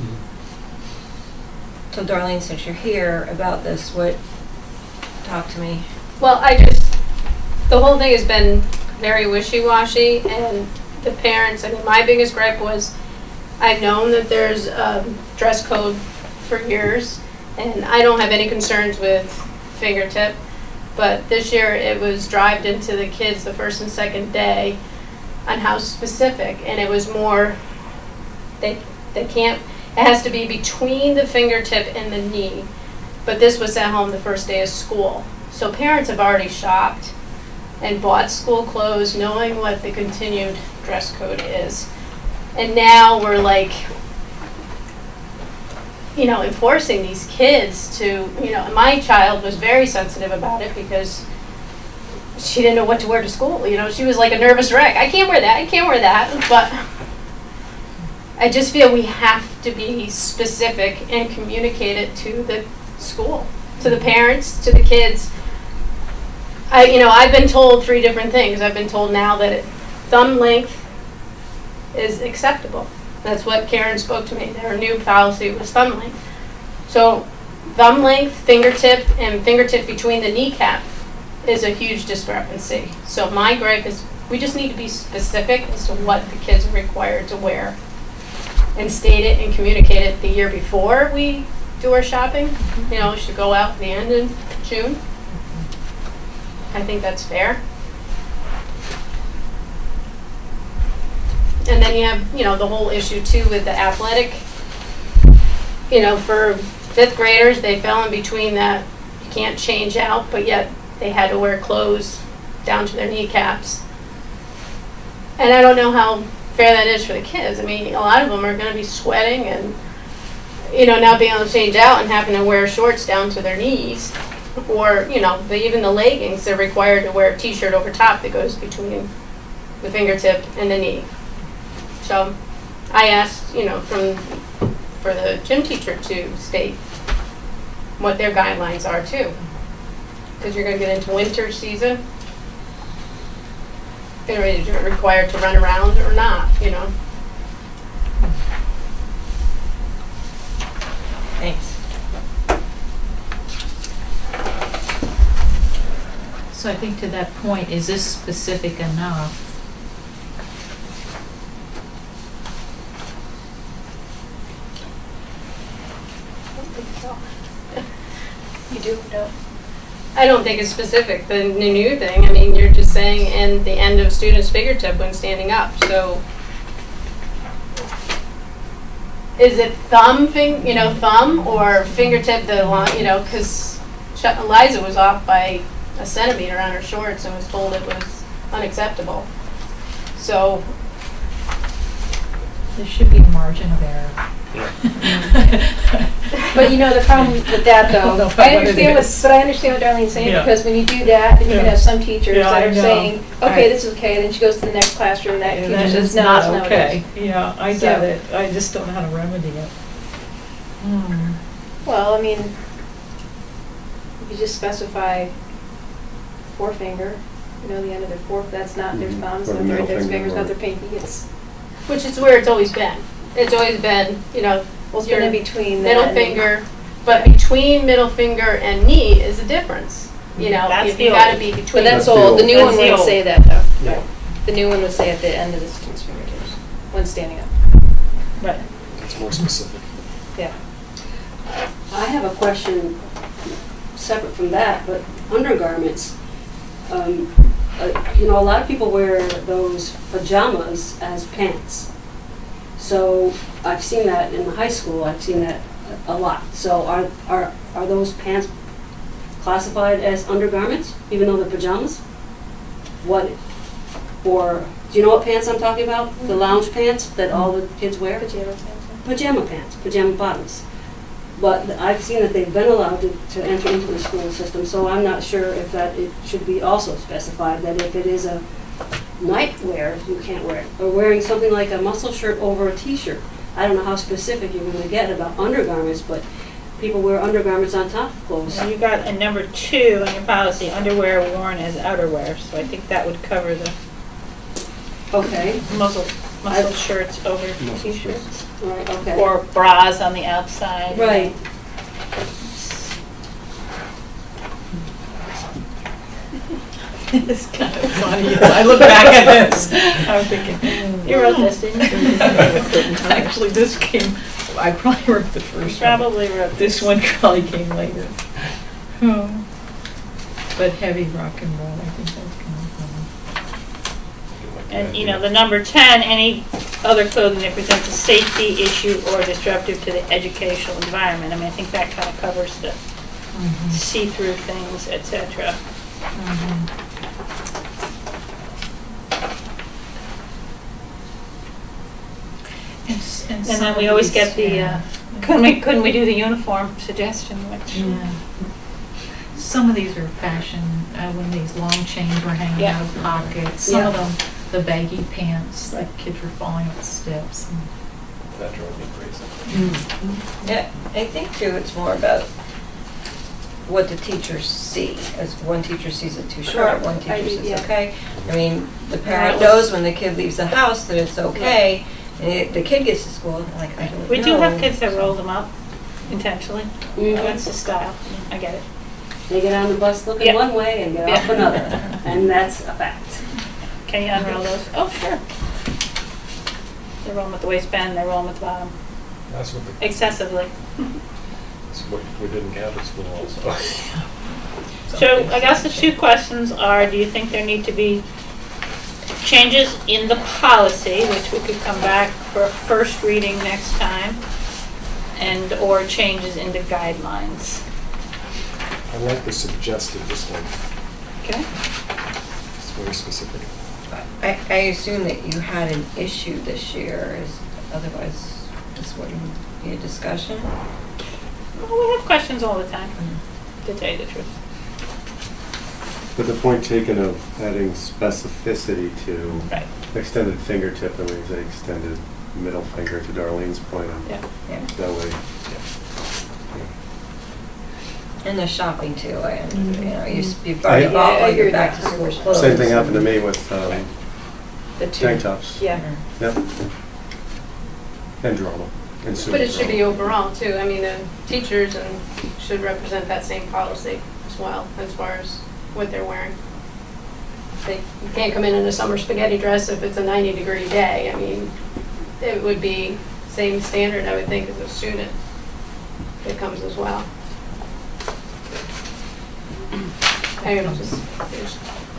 So Darlene, since you're here about this, what, talk to me. Well, I just, the whole thing has been very wishy-washy, and the parents, I mean, my biggest gripe was I've known that there's a dress code for years, and I don't have any concerns with fingertip, but this year it was drived into the kids the first and second day on how specific, and it was more, they, they can't, it has to be between the fingertip and the knee, but this was at home the first day of school. So parents have already shopped and bought school clothes knowing what the continued dress code is. And now we're like, you know, enforcing these kids to, you know, my child was very sensitive about it because she didn't know what to wear to school. You know, she was like a nervous wreck. I can't wear that, I can't wear that. But I just feel we have to be specific and communicate it to the school, to the parents, to the kids. I, you know, I've been told three different things. I've been told now that it, thumb length is acceptable. That's what Karen spoke to me. Their new policy was thumb length. So thumb length, fingertip, and fingertip between the kneecap is a huge discrepancy. So my gripe is we just need to be specific as to what the kids are required to wear and state it and communicate it the year before we do our shopping. You know, we should go out at the end of June. I think that's fair. And then you have, you know, the whole issue too with the athletic. You know, for fifth graders, they fell in between that you can't change out, but yet they had to wear clothes down to their kneecaps. And I don't know how fair that is for the kids. I mean, a lot of them are going to be sweating and, you know, not being able to change out and having to wear shorts down to their knees. Or, you know, the, even the leggings, they're required to wear a t-shirt over top that goes between the fingertip and the knee. So I asked, you know, from for the gym teacher to state what their guidelines are too. Because you're going to get into winter season. You're required to run around or not, you know. Thanks. So I think to that point, is this specific enough? You do, no? I don't think it's specific. The new thing, I mean, you're just saying, and the end of student's fingertip when standing up. So, is it thumb, fing, you know, thumb or fingertip? The line, you know, because Eliza was off by a centimeter on her shorts and was told it was unacceptable. So, there should be a margin of error. But you know, the problem with that though, I, I understand what, what, but I understand what Darlene's saying, yeah. Because when you do that, then you're yeah. going to have some teachers yeah, that are saying, okay, right. this is okay, and then she goes to the next classroom, and that yeah, teacher that says, no, not it's okay. not okay. Yeah, I so, get it. I just don't know how to remedy it. Hmm. Well, I mean, you just specify forefinger, you know, the end of their fork, that's not their thumbs, not their index fingers, not their pinky, it's... Which is where it's always been. It's always been, you know, well, your in between middle finger, but between middle finger and knee is a difference. You know, that's you got to be between. But that's, that's old. The, the new that's one the wouldn't old. say that though. Yeah. Right. The new one would say at the end of the student's fingertips when standing up. Right. It's more specific. Yeah. I have a question separate from that, but undergarments. Um, uh, you know, a lot of people wear those pajamas as pants. So I've seen that in the high school. I've seen that a lot. So are are are those pants classified as undergarments, even though they're pajamas? What? Or do you know what pants I'm talking about? The lounge pants that all the kids wear. Pajama pants. Pajama pants, pajama bottoms. But I've seen that they've been allowed to, to enter into the school system. So I'm not sure if that it should be also specified that if it is a nightwear, you can't wear it. Or wearing something like a muscle shirt over a t-shirt. I don't know how specific you're going to get about undergarments, but people wear undergarments on top of clothes. And you got a number two in your policy, underwear worn as outerwear. So I think that would cover the Okay. muscle muscle I've, shirts over Muscle t-shirts. Right, okay. Or bras on the outside. Right. It's kind of funny. I look back at this. I'm thinking, You wrote this, didn't you? Actually, this came, I probably wrote the first one. Probably wrote This one probably came later. Oh. But heavy rock and roll, I think that's kind of fun. And, you know, the number ten, any other clothing that presents a safety issue or disruptive to the educational environment. I mean, I think that kind of covers the Mhm. see-through things, et cetera. Mhm. And s- And some then of we always these, get the, uh, yeah. couldn't we, couldn't we do the uniform suggestion, which, Yeah. Some of these are fashion, uh, when these long chains were hanging Yeah. out of pockets. Some of Yeah. them, the baggy pants, like kids were falling up steps. That drove me crazy. Yeah, I think too, it's more about what the teachers see. As one teacher sees it too short, Correct. one I teacher do, says yeah. okay. I mean, the parent Yeah. knows when the kid leaves the house that it's okay, and it- the kid gets to school, and like, I don't know. we do have kids that roll them up intentionally. Mhm. That's the style, I get it. They get on the bus looking Yeah. one way and get off Yeah. another, and that's a fact. Can you unroll those? Oh, sure. They roll them at the waistband, they roll them at the bottom, That's what, the- excessively. that's what we did in Catholic school also. So I guess the two questions are, do you think there need to be changes in the policy, which we could come back for a first reading next time, and or changes in the guidelines? I like the suggested, just like, Okay? it's very specific. I, I assume that you had an issue this year, is, otherwise this wouldn't be a discussion. Well, we have questions all the time, to tell you the truth. But the point taken of adding specificity to Right. extended fingertip, I mean, say extended middle finger to Darlene's point, um, Yeah. Yeah. that way. And the shopping too, and, Mm-hmm. you know, you, s- you've already I- bought Yeah, I all agree your with back that, to school one hundred percent. clothes. Same thing happened to me with um, The two. tank tops. Yeah. Yep. And drama. And soon But it should be drama. overall too. I mean, the teachers and should represent that same policy as well, as far as what they're wearing. They, you can't come in in a summer spaghetti dress if it's a ninety degree day. I mean, it would be same standard, I would think, as a student that comes as well. I mean, just, there's-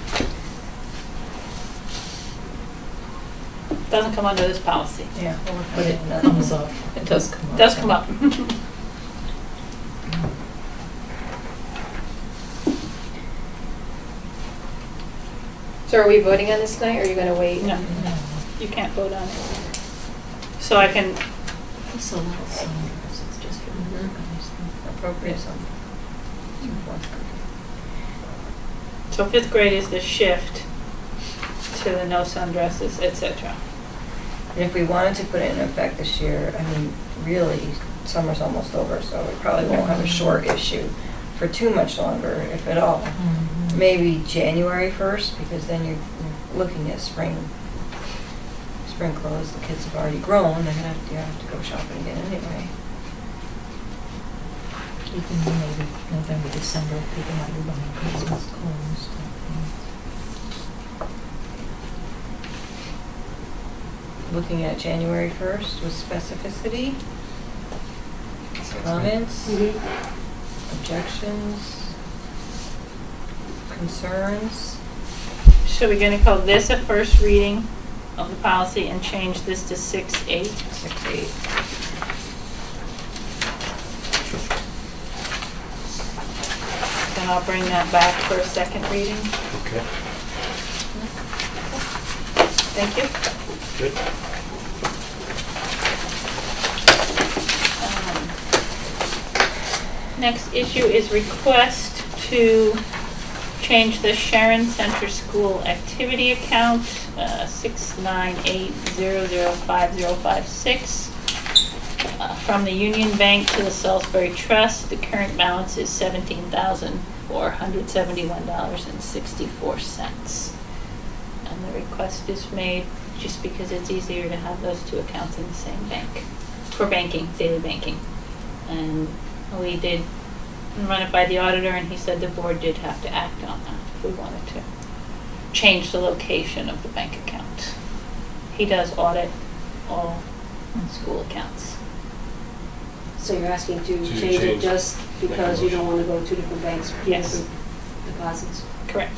Doesn't come under this policy. Yeah. But it comes up, it does come up. Does come up. So are we voting on this tonight, or are you gonna wait? No, No. you can't vote on it. So I can, It's a little sundress, it's just for the guys. Appropriate some. so fifth grade is the shift to the no sundresses, et cetera. And if we wanted to put it in effect this year, I mean, really, summer's almost over, so we probably won't have a short issue for too much longer, if at all. Mhm. Maybe January first, because then you're you're looking at spring, spring clothes. The kids have already grown, they're gonna have to, you have to go shopping again anyway. Even maybe November, December, people might be buying Christmas clothes. Looking at January first with specificity, comments, Mhm. objections, concerns. So we're gonna call this a first reading of the policy and change this to six eight. Six, eight. Then I'll bring that back for a second reading. Okay, Thank you. good. Um, Next issue is request to change the Sharon Center School activity account, uh, six nine eight zero zero five zero five six, uh, from the Union Bank to the Salisbury Trust. The current balance is seventeen thousand four hundred seventy-one dollars and sixty-four cents. And the request is made just because it's easier to have those two accounts in the same bank, for banking, daily banking. And we did run it by the auditor, and he said the board did have to act on that if we wanted to change the location of the bank account. he does audit all school accounts. So you're asking to To change it change- just make a because you don't motion. want to go two different banks for two Yes. different deposits? Correct.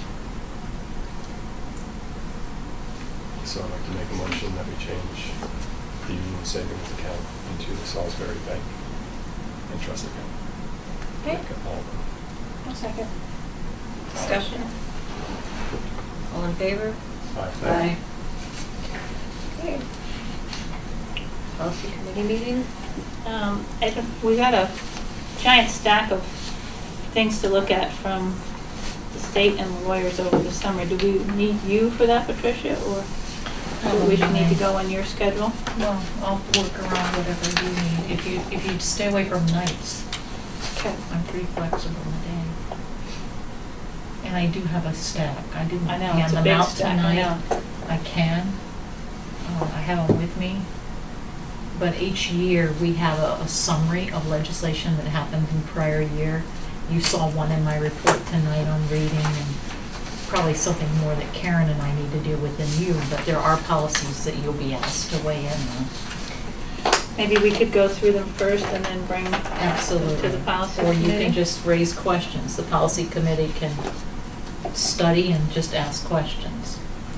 So I'd like to make a motion that we change the Union Savings account into the Salisbury Bank and Trust account. Okay. Make it all of them. One second. Discussion? All in favor? Aye. Aye. Okay. Policy committee meeting? Um, I don't, we got a giant stack of things to look at from the state and lawyers over the summer. Do we need you for that, Patricia, or do we need to go on your schedule? Well, I'll work around whatever you need. If you, if you stay away from nights, Okay. I'm pretty flexible in the day. And I do have a stack. I didn't I know, hand it's a them big out stack, I tonight. know. I can. Uh, I have them with me. But each year, we have a, a summary of legislation that happened in prior year. You saw one in my report tonight on reading, and probably something more that Karen and I need to deal with than you, but there are policies that you'll be asked to weigh in on. Maybe we could go through them first and then bring them Absolutely. to the policy Or you committee. can just raise questions. The policy committee can study and just ask questions.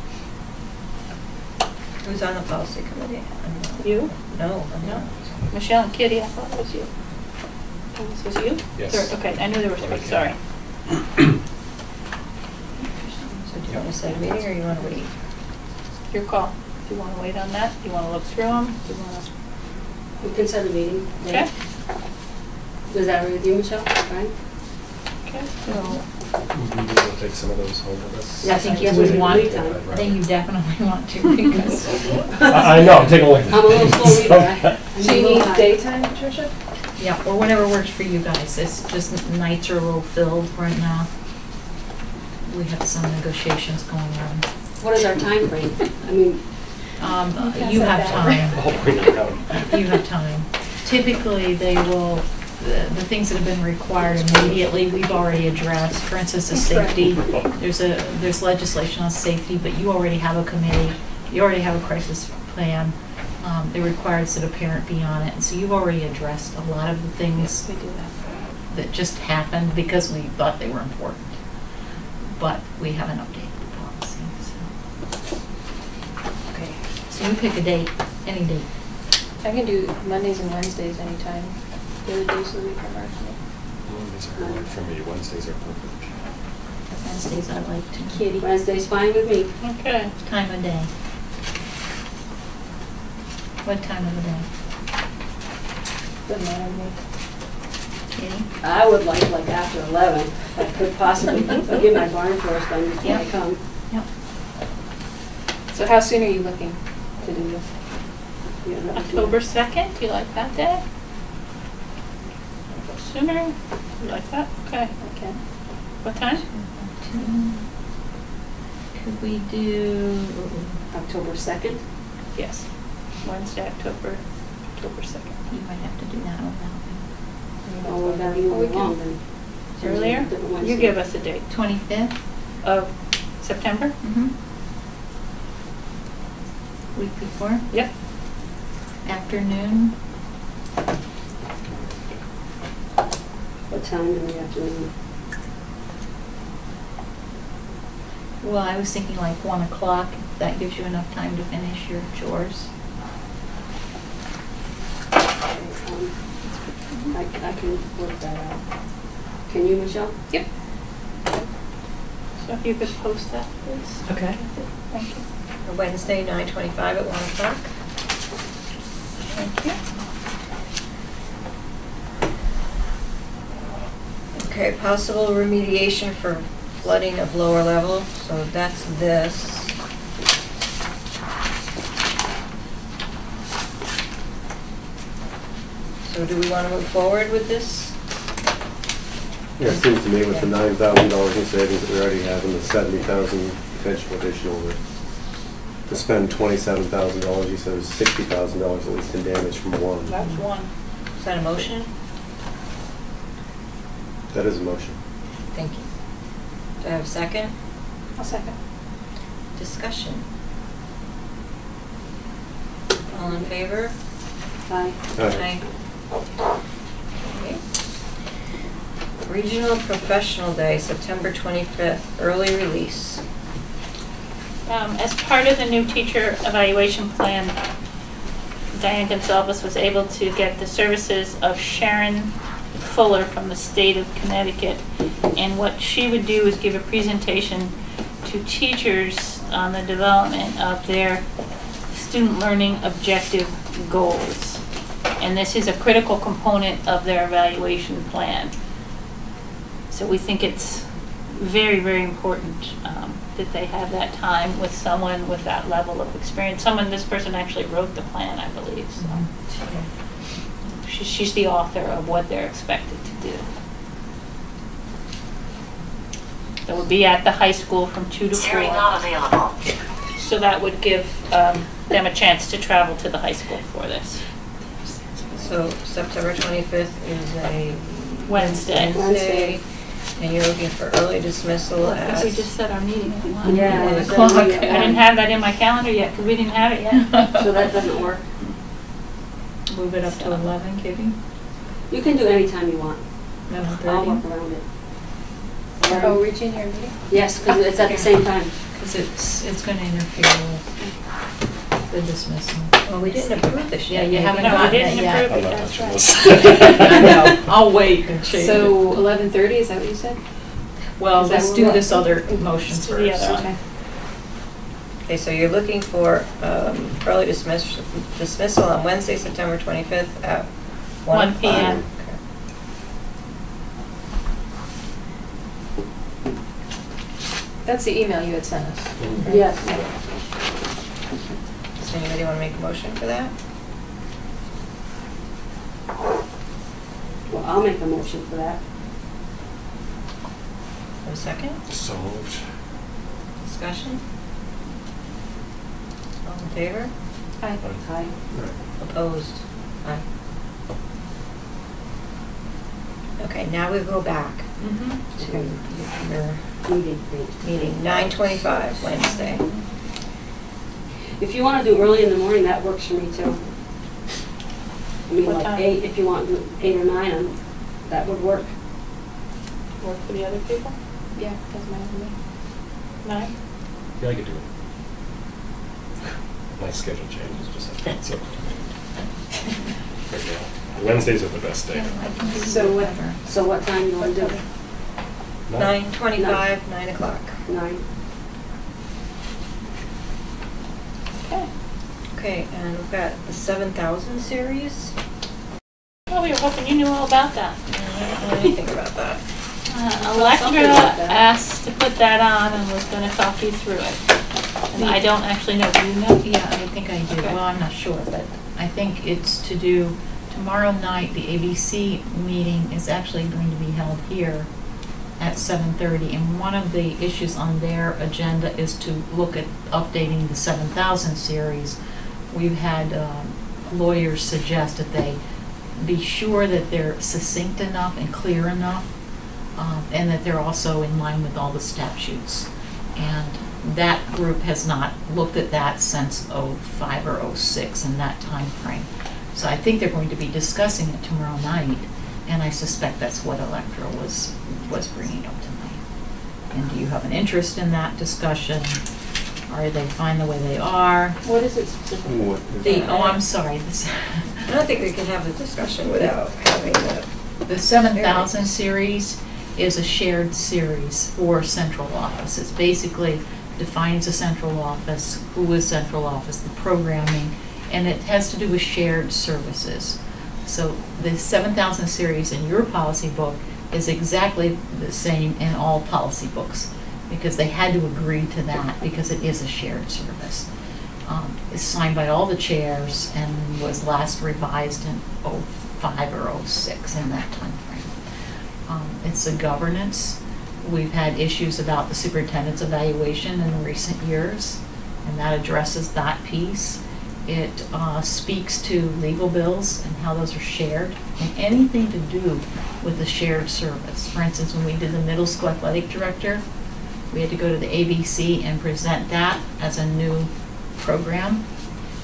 Who's on the policy committee? I'm not- You? No, I'm No. not. Michelle and Kitty, I thought it was you. Oh, this was you? Yes. Third, okay, I knew there were three, Okay. sorry. So do you want to set a meeting or you want to wait? Your call. Do you want to wait on that? Do you want to look through them? Do you want to? We can set a meeting. Okay. Is that all right with you, Michelle? Fine? Okay, so, Would we be able to take some of those home with us? I think you Yes, would we want, need time. I think you definitely want to because, I I know, I'm taking a look. I'm a little slow reader. I- I So you a little need time. daytime, Patricia? yeah, or whatever works for you guys. It's just nights are a little filled right now. We have some negotiations going on. What is our time frame? I mean, Um, Pass you that have down. time. I'll bring it down. You have time. Typically, they will, the, the things that have been required immediately, we've already addressed. For instance, the safety, there's a, there's legislation on safety, but you already have a committee, you already have a crisis plan. Um, it requires that a parent be on it, and so you've already addressed a lot of the things we do that. that just happened because we thought they were important. But we haven't updated the policy, so. Okay. So you pick a date, any date. I can do Mondays and Wednesdays anytime. The other days of the week are hard for me. Mondays are hard for me, Wednesdays are perfect. Wednesdays I like to. Kitty. Wednesday's fine with me. Okay. Time of day. What time of the day? Doesn't matter to me. Kitty? I would like like after eleven, if I could possibly. I'll get my barn chores done before I Yep. come. Yep. So how soon are you looking to do this? You know, October second, do you like that day? Go Sooner? You like that? Okay. Okay. What time? Could we do, October second? Yes. Wednesday, October, October second. you might have to do that without Oh, we gotta be Oh, we moving can- along then. Earlier? Different You Wednesday. give us a date me. Twenty-fifth? of September? Mm-hmm. Week before, Yep. afternoon, What time in the afternoon? well, I was thinking like one o'clock, if that gives you enough time to finish your chores. Um, I, I can work that out. Can you, Michelle? Yep. So if you could post that, please. Okay. Thank you. Wednesday, nine twenty-five at one o'clock. Thank you. Okay, possible remediation for flooding of lower level, so that's this. So do we want to move forward with this? Yeah, it seems to me with the nine thousand dollars in savings that we already have and the seventy thousand potential additional, that to spend twenty-seven thousand dollars, you said it was sixty thousand dollars at least in damage from one. That's one. Is that a motion? That is a motion. Thank you. Do I have a second? I'll second. Discussion. All in favor? Aye. Aye. Okay. Regional Professional Day, September twenty-fifth, early release. Um, as part of the new teacher evaluation plan, Diane Gonsalves was able to get the services of Sharon Fuller from the state of Connecticut. And what she would do is give a presentation to teachers on the development of their student learning objective goals. And this is a critical component of their evaluation plan. So we think it's very, very important um, that they have that time with someone with that level of experience. Someone, this person actually wrote the plan, I believe. So Mm-hmm. she, she's the author of what they're expected to do. That would be at the high school from two to four. Not available. So that would give um, them a chance to travel to the high school for this. So September twenty-fifth is a Wednesday. Wednesday, and you're looking for early dismissal at... Because we just set our meeting at one. Yeah, One it's o'clock. gonna I be at didn't one. have that in my calendar yet because we didn't have it yet. So that doesn't work. Move it up to eleven, Katie? You can do any time you want. eleven I'll thirty? work around it. Oh, reaching your meeting? Yes, because it's at the same time. Because it's, it's going to interfere with the dismissal. Well, we didn't approve this Yeah, yet. you maybe. haven't No, we gotten didn't it yet. approve I'm it, not that's touching right. this. I know, I'll wait and change it. So eleven thirty, is that what you said? Well, is that let's what do we're- this other motion Let's do the first. other one. Okay. Okay, so you're looking for um, early dismiss dismissal on Wednesday, September twenty-fifth at one one p m Okay. That's the email you had sent us. Yes. Does anybody want to make a motion for that? Well, I'll make a motion for that. Have a second? So moved. Discussion? All in favor? Aye. Aye. Opposed? Aye. Okay, now we go back Mm-hmm. to your Meeting date. meeting, nine twenty-five, Wednesday. If you want to do early in the morning, that works for me too. I mean, What like time? eight, if you want to do eight or nine, um, that would work. Work for the other people? Yeah, doesn't matter to me. Nine? Yeah, I could do it. My schedule changes just like that, so. Right now, Wednesdays are the best day. So what, so what time do you want to do? Nine twenty-five, nine o'clock. Nine. Okay. Okay, and we've got the seven thousand series. Oh, we were hoping you knew all about that. I don't know anything about that. Uh, something Electra about that. asked to put that on and was gonna talk you through it. And I don't actually know, do you know? Yeah, I think I do. Okay. Well, I'm not sure, but I think it's to do, tomorrow night, the A B C meeting is actually going to be held here at seven thirty. And one of the issues on their agenda is to look at updating the seven thousand series. We've had um, lawyers suggest that they be sure that they're succinct enough and clear enough, um, and that they're also in line with all the statutes. And that group has not looked at that since oh five or oh six in that time frame. So I think they're going to be discussing it tomorrow night, and I suspect that's what Electra was, was bringing up tonight. And do you have an interest in that discussion? Are they fine the way they are? What is it specifically? What is The- that? Oh, I'm sorry, this, I don't think we can have the discussion without having the, the seven thousand series is a shared series for central office. It's basically defines a central office, who is central office, the programming, and it has to do with shared services. So the seven thousand series in your policy book is exactly the same in all policy books, because they had to agree to that because it is a shared service. Um, it's signed by all the chairs and was last revised in oh five or oh six, in that time frame. Um, it's a governance. We've had issues about the superintendent's evaluation in recent years, and that addresses that piece. It uh, speaks to legal bills and how those are shared, and anything to do with the shared service. For instance, when we did the middle school athletic director, we had to go to the A B C and present that as a new program.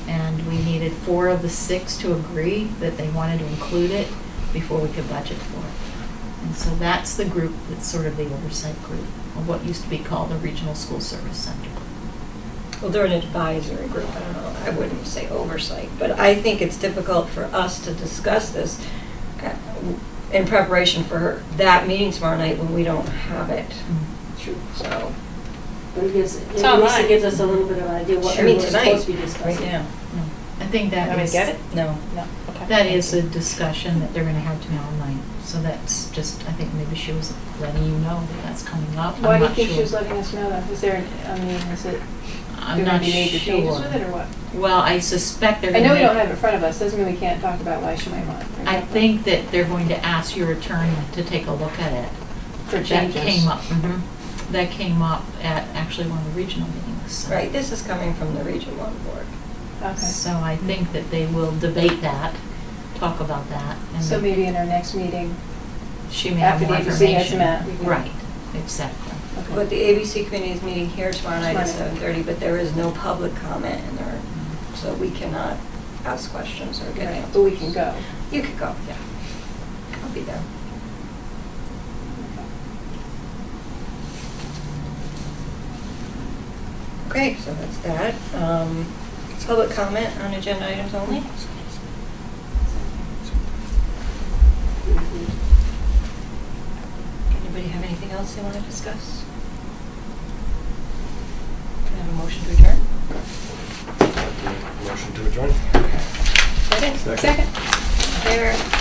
And we needed four of the six to agree that they wanted to include it before we could budget for it. And so that's the group that's sort of the oversight group of what used to be called the Regional School Service Center. Well, they're an advisory group, I don't know, I wouldn't say oversight, but I think it's difficult for us to discuss this uh, in preparation for that meeting tomorrow night when we don't have it. True. So, But it gives, It's it at least online. it gives us a little bit of an idea what I mean, we're tonight, supposed to be right discussing. now, No, I think that Want me to is, get it? no. No, okay. that is a discussion that they're gonna have tomorrow night. So that's just, I think maybe she was letting you know that that's coming up. I'm Why do you not think she sure. was letting us know that? Is there, I mean, is it, I'm there not gonna be major changes sure. with it or what? Well, I suspect they're I gonna know we don't make- have it in front of us, doesn't mean we can't talk about why she might want it. I think that they're going to ask your attorney to take a look at it. For That changes. came up, mhm. That came up at actually one of the regional meetings. so- Right, this is coming from the Region One Board. Okay. So I think that they will debate that, talk about that. and So that maybe in our next meeting, She may have after more the A B C has information. met, we can- Right, exactly. okay. But the A B C committee is meeting here tomorrow night at Tomorrow night. seven thirty, but there is no public comment in there, so we cannot ask questions or get Right, answers. but we can go. You could go, yeah. I'll be there. Okay, so that's that. Um, Public comment on agenda items only? Anybody have anything else they want to discuss? Can I have a motion to adjourn? Motion to adjourn? Second? Second. Second. Favor?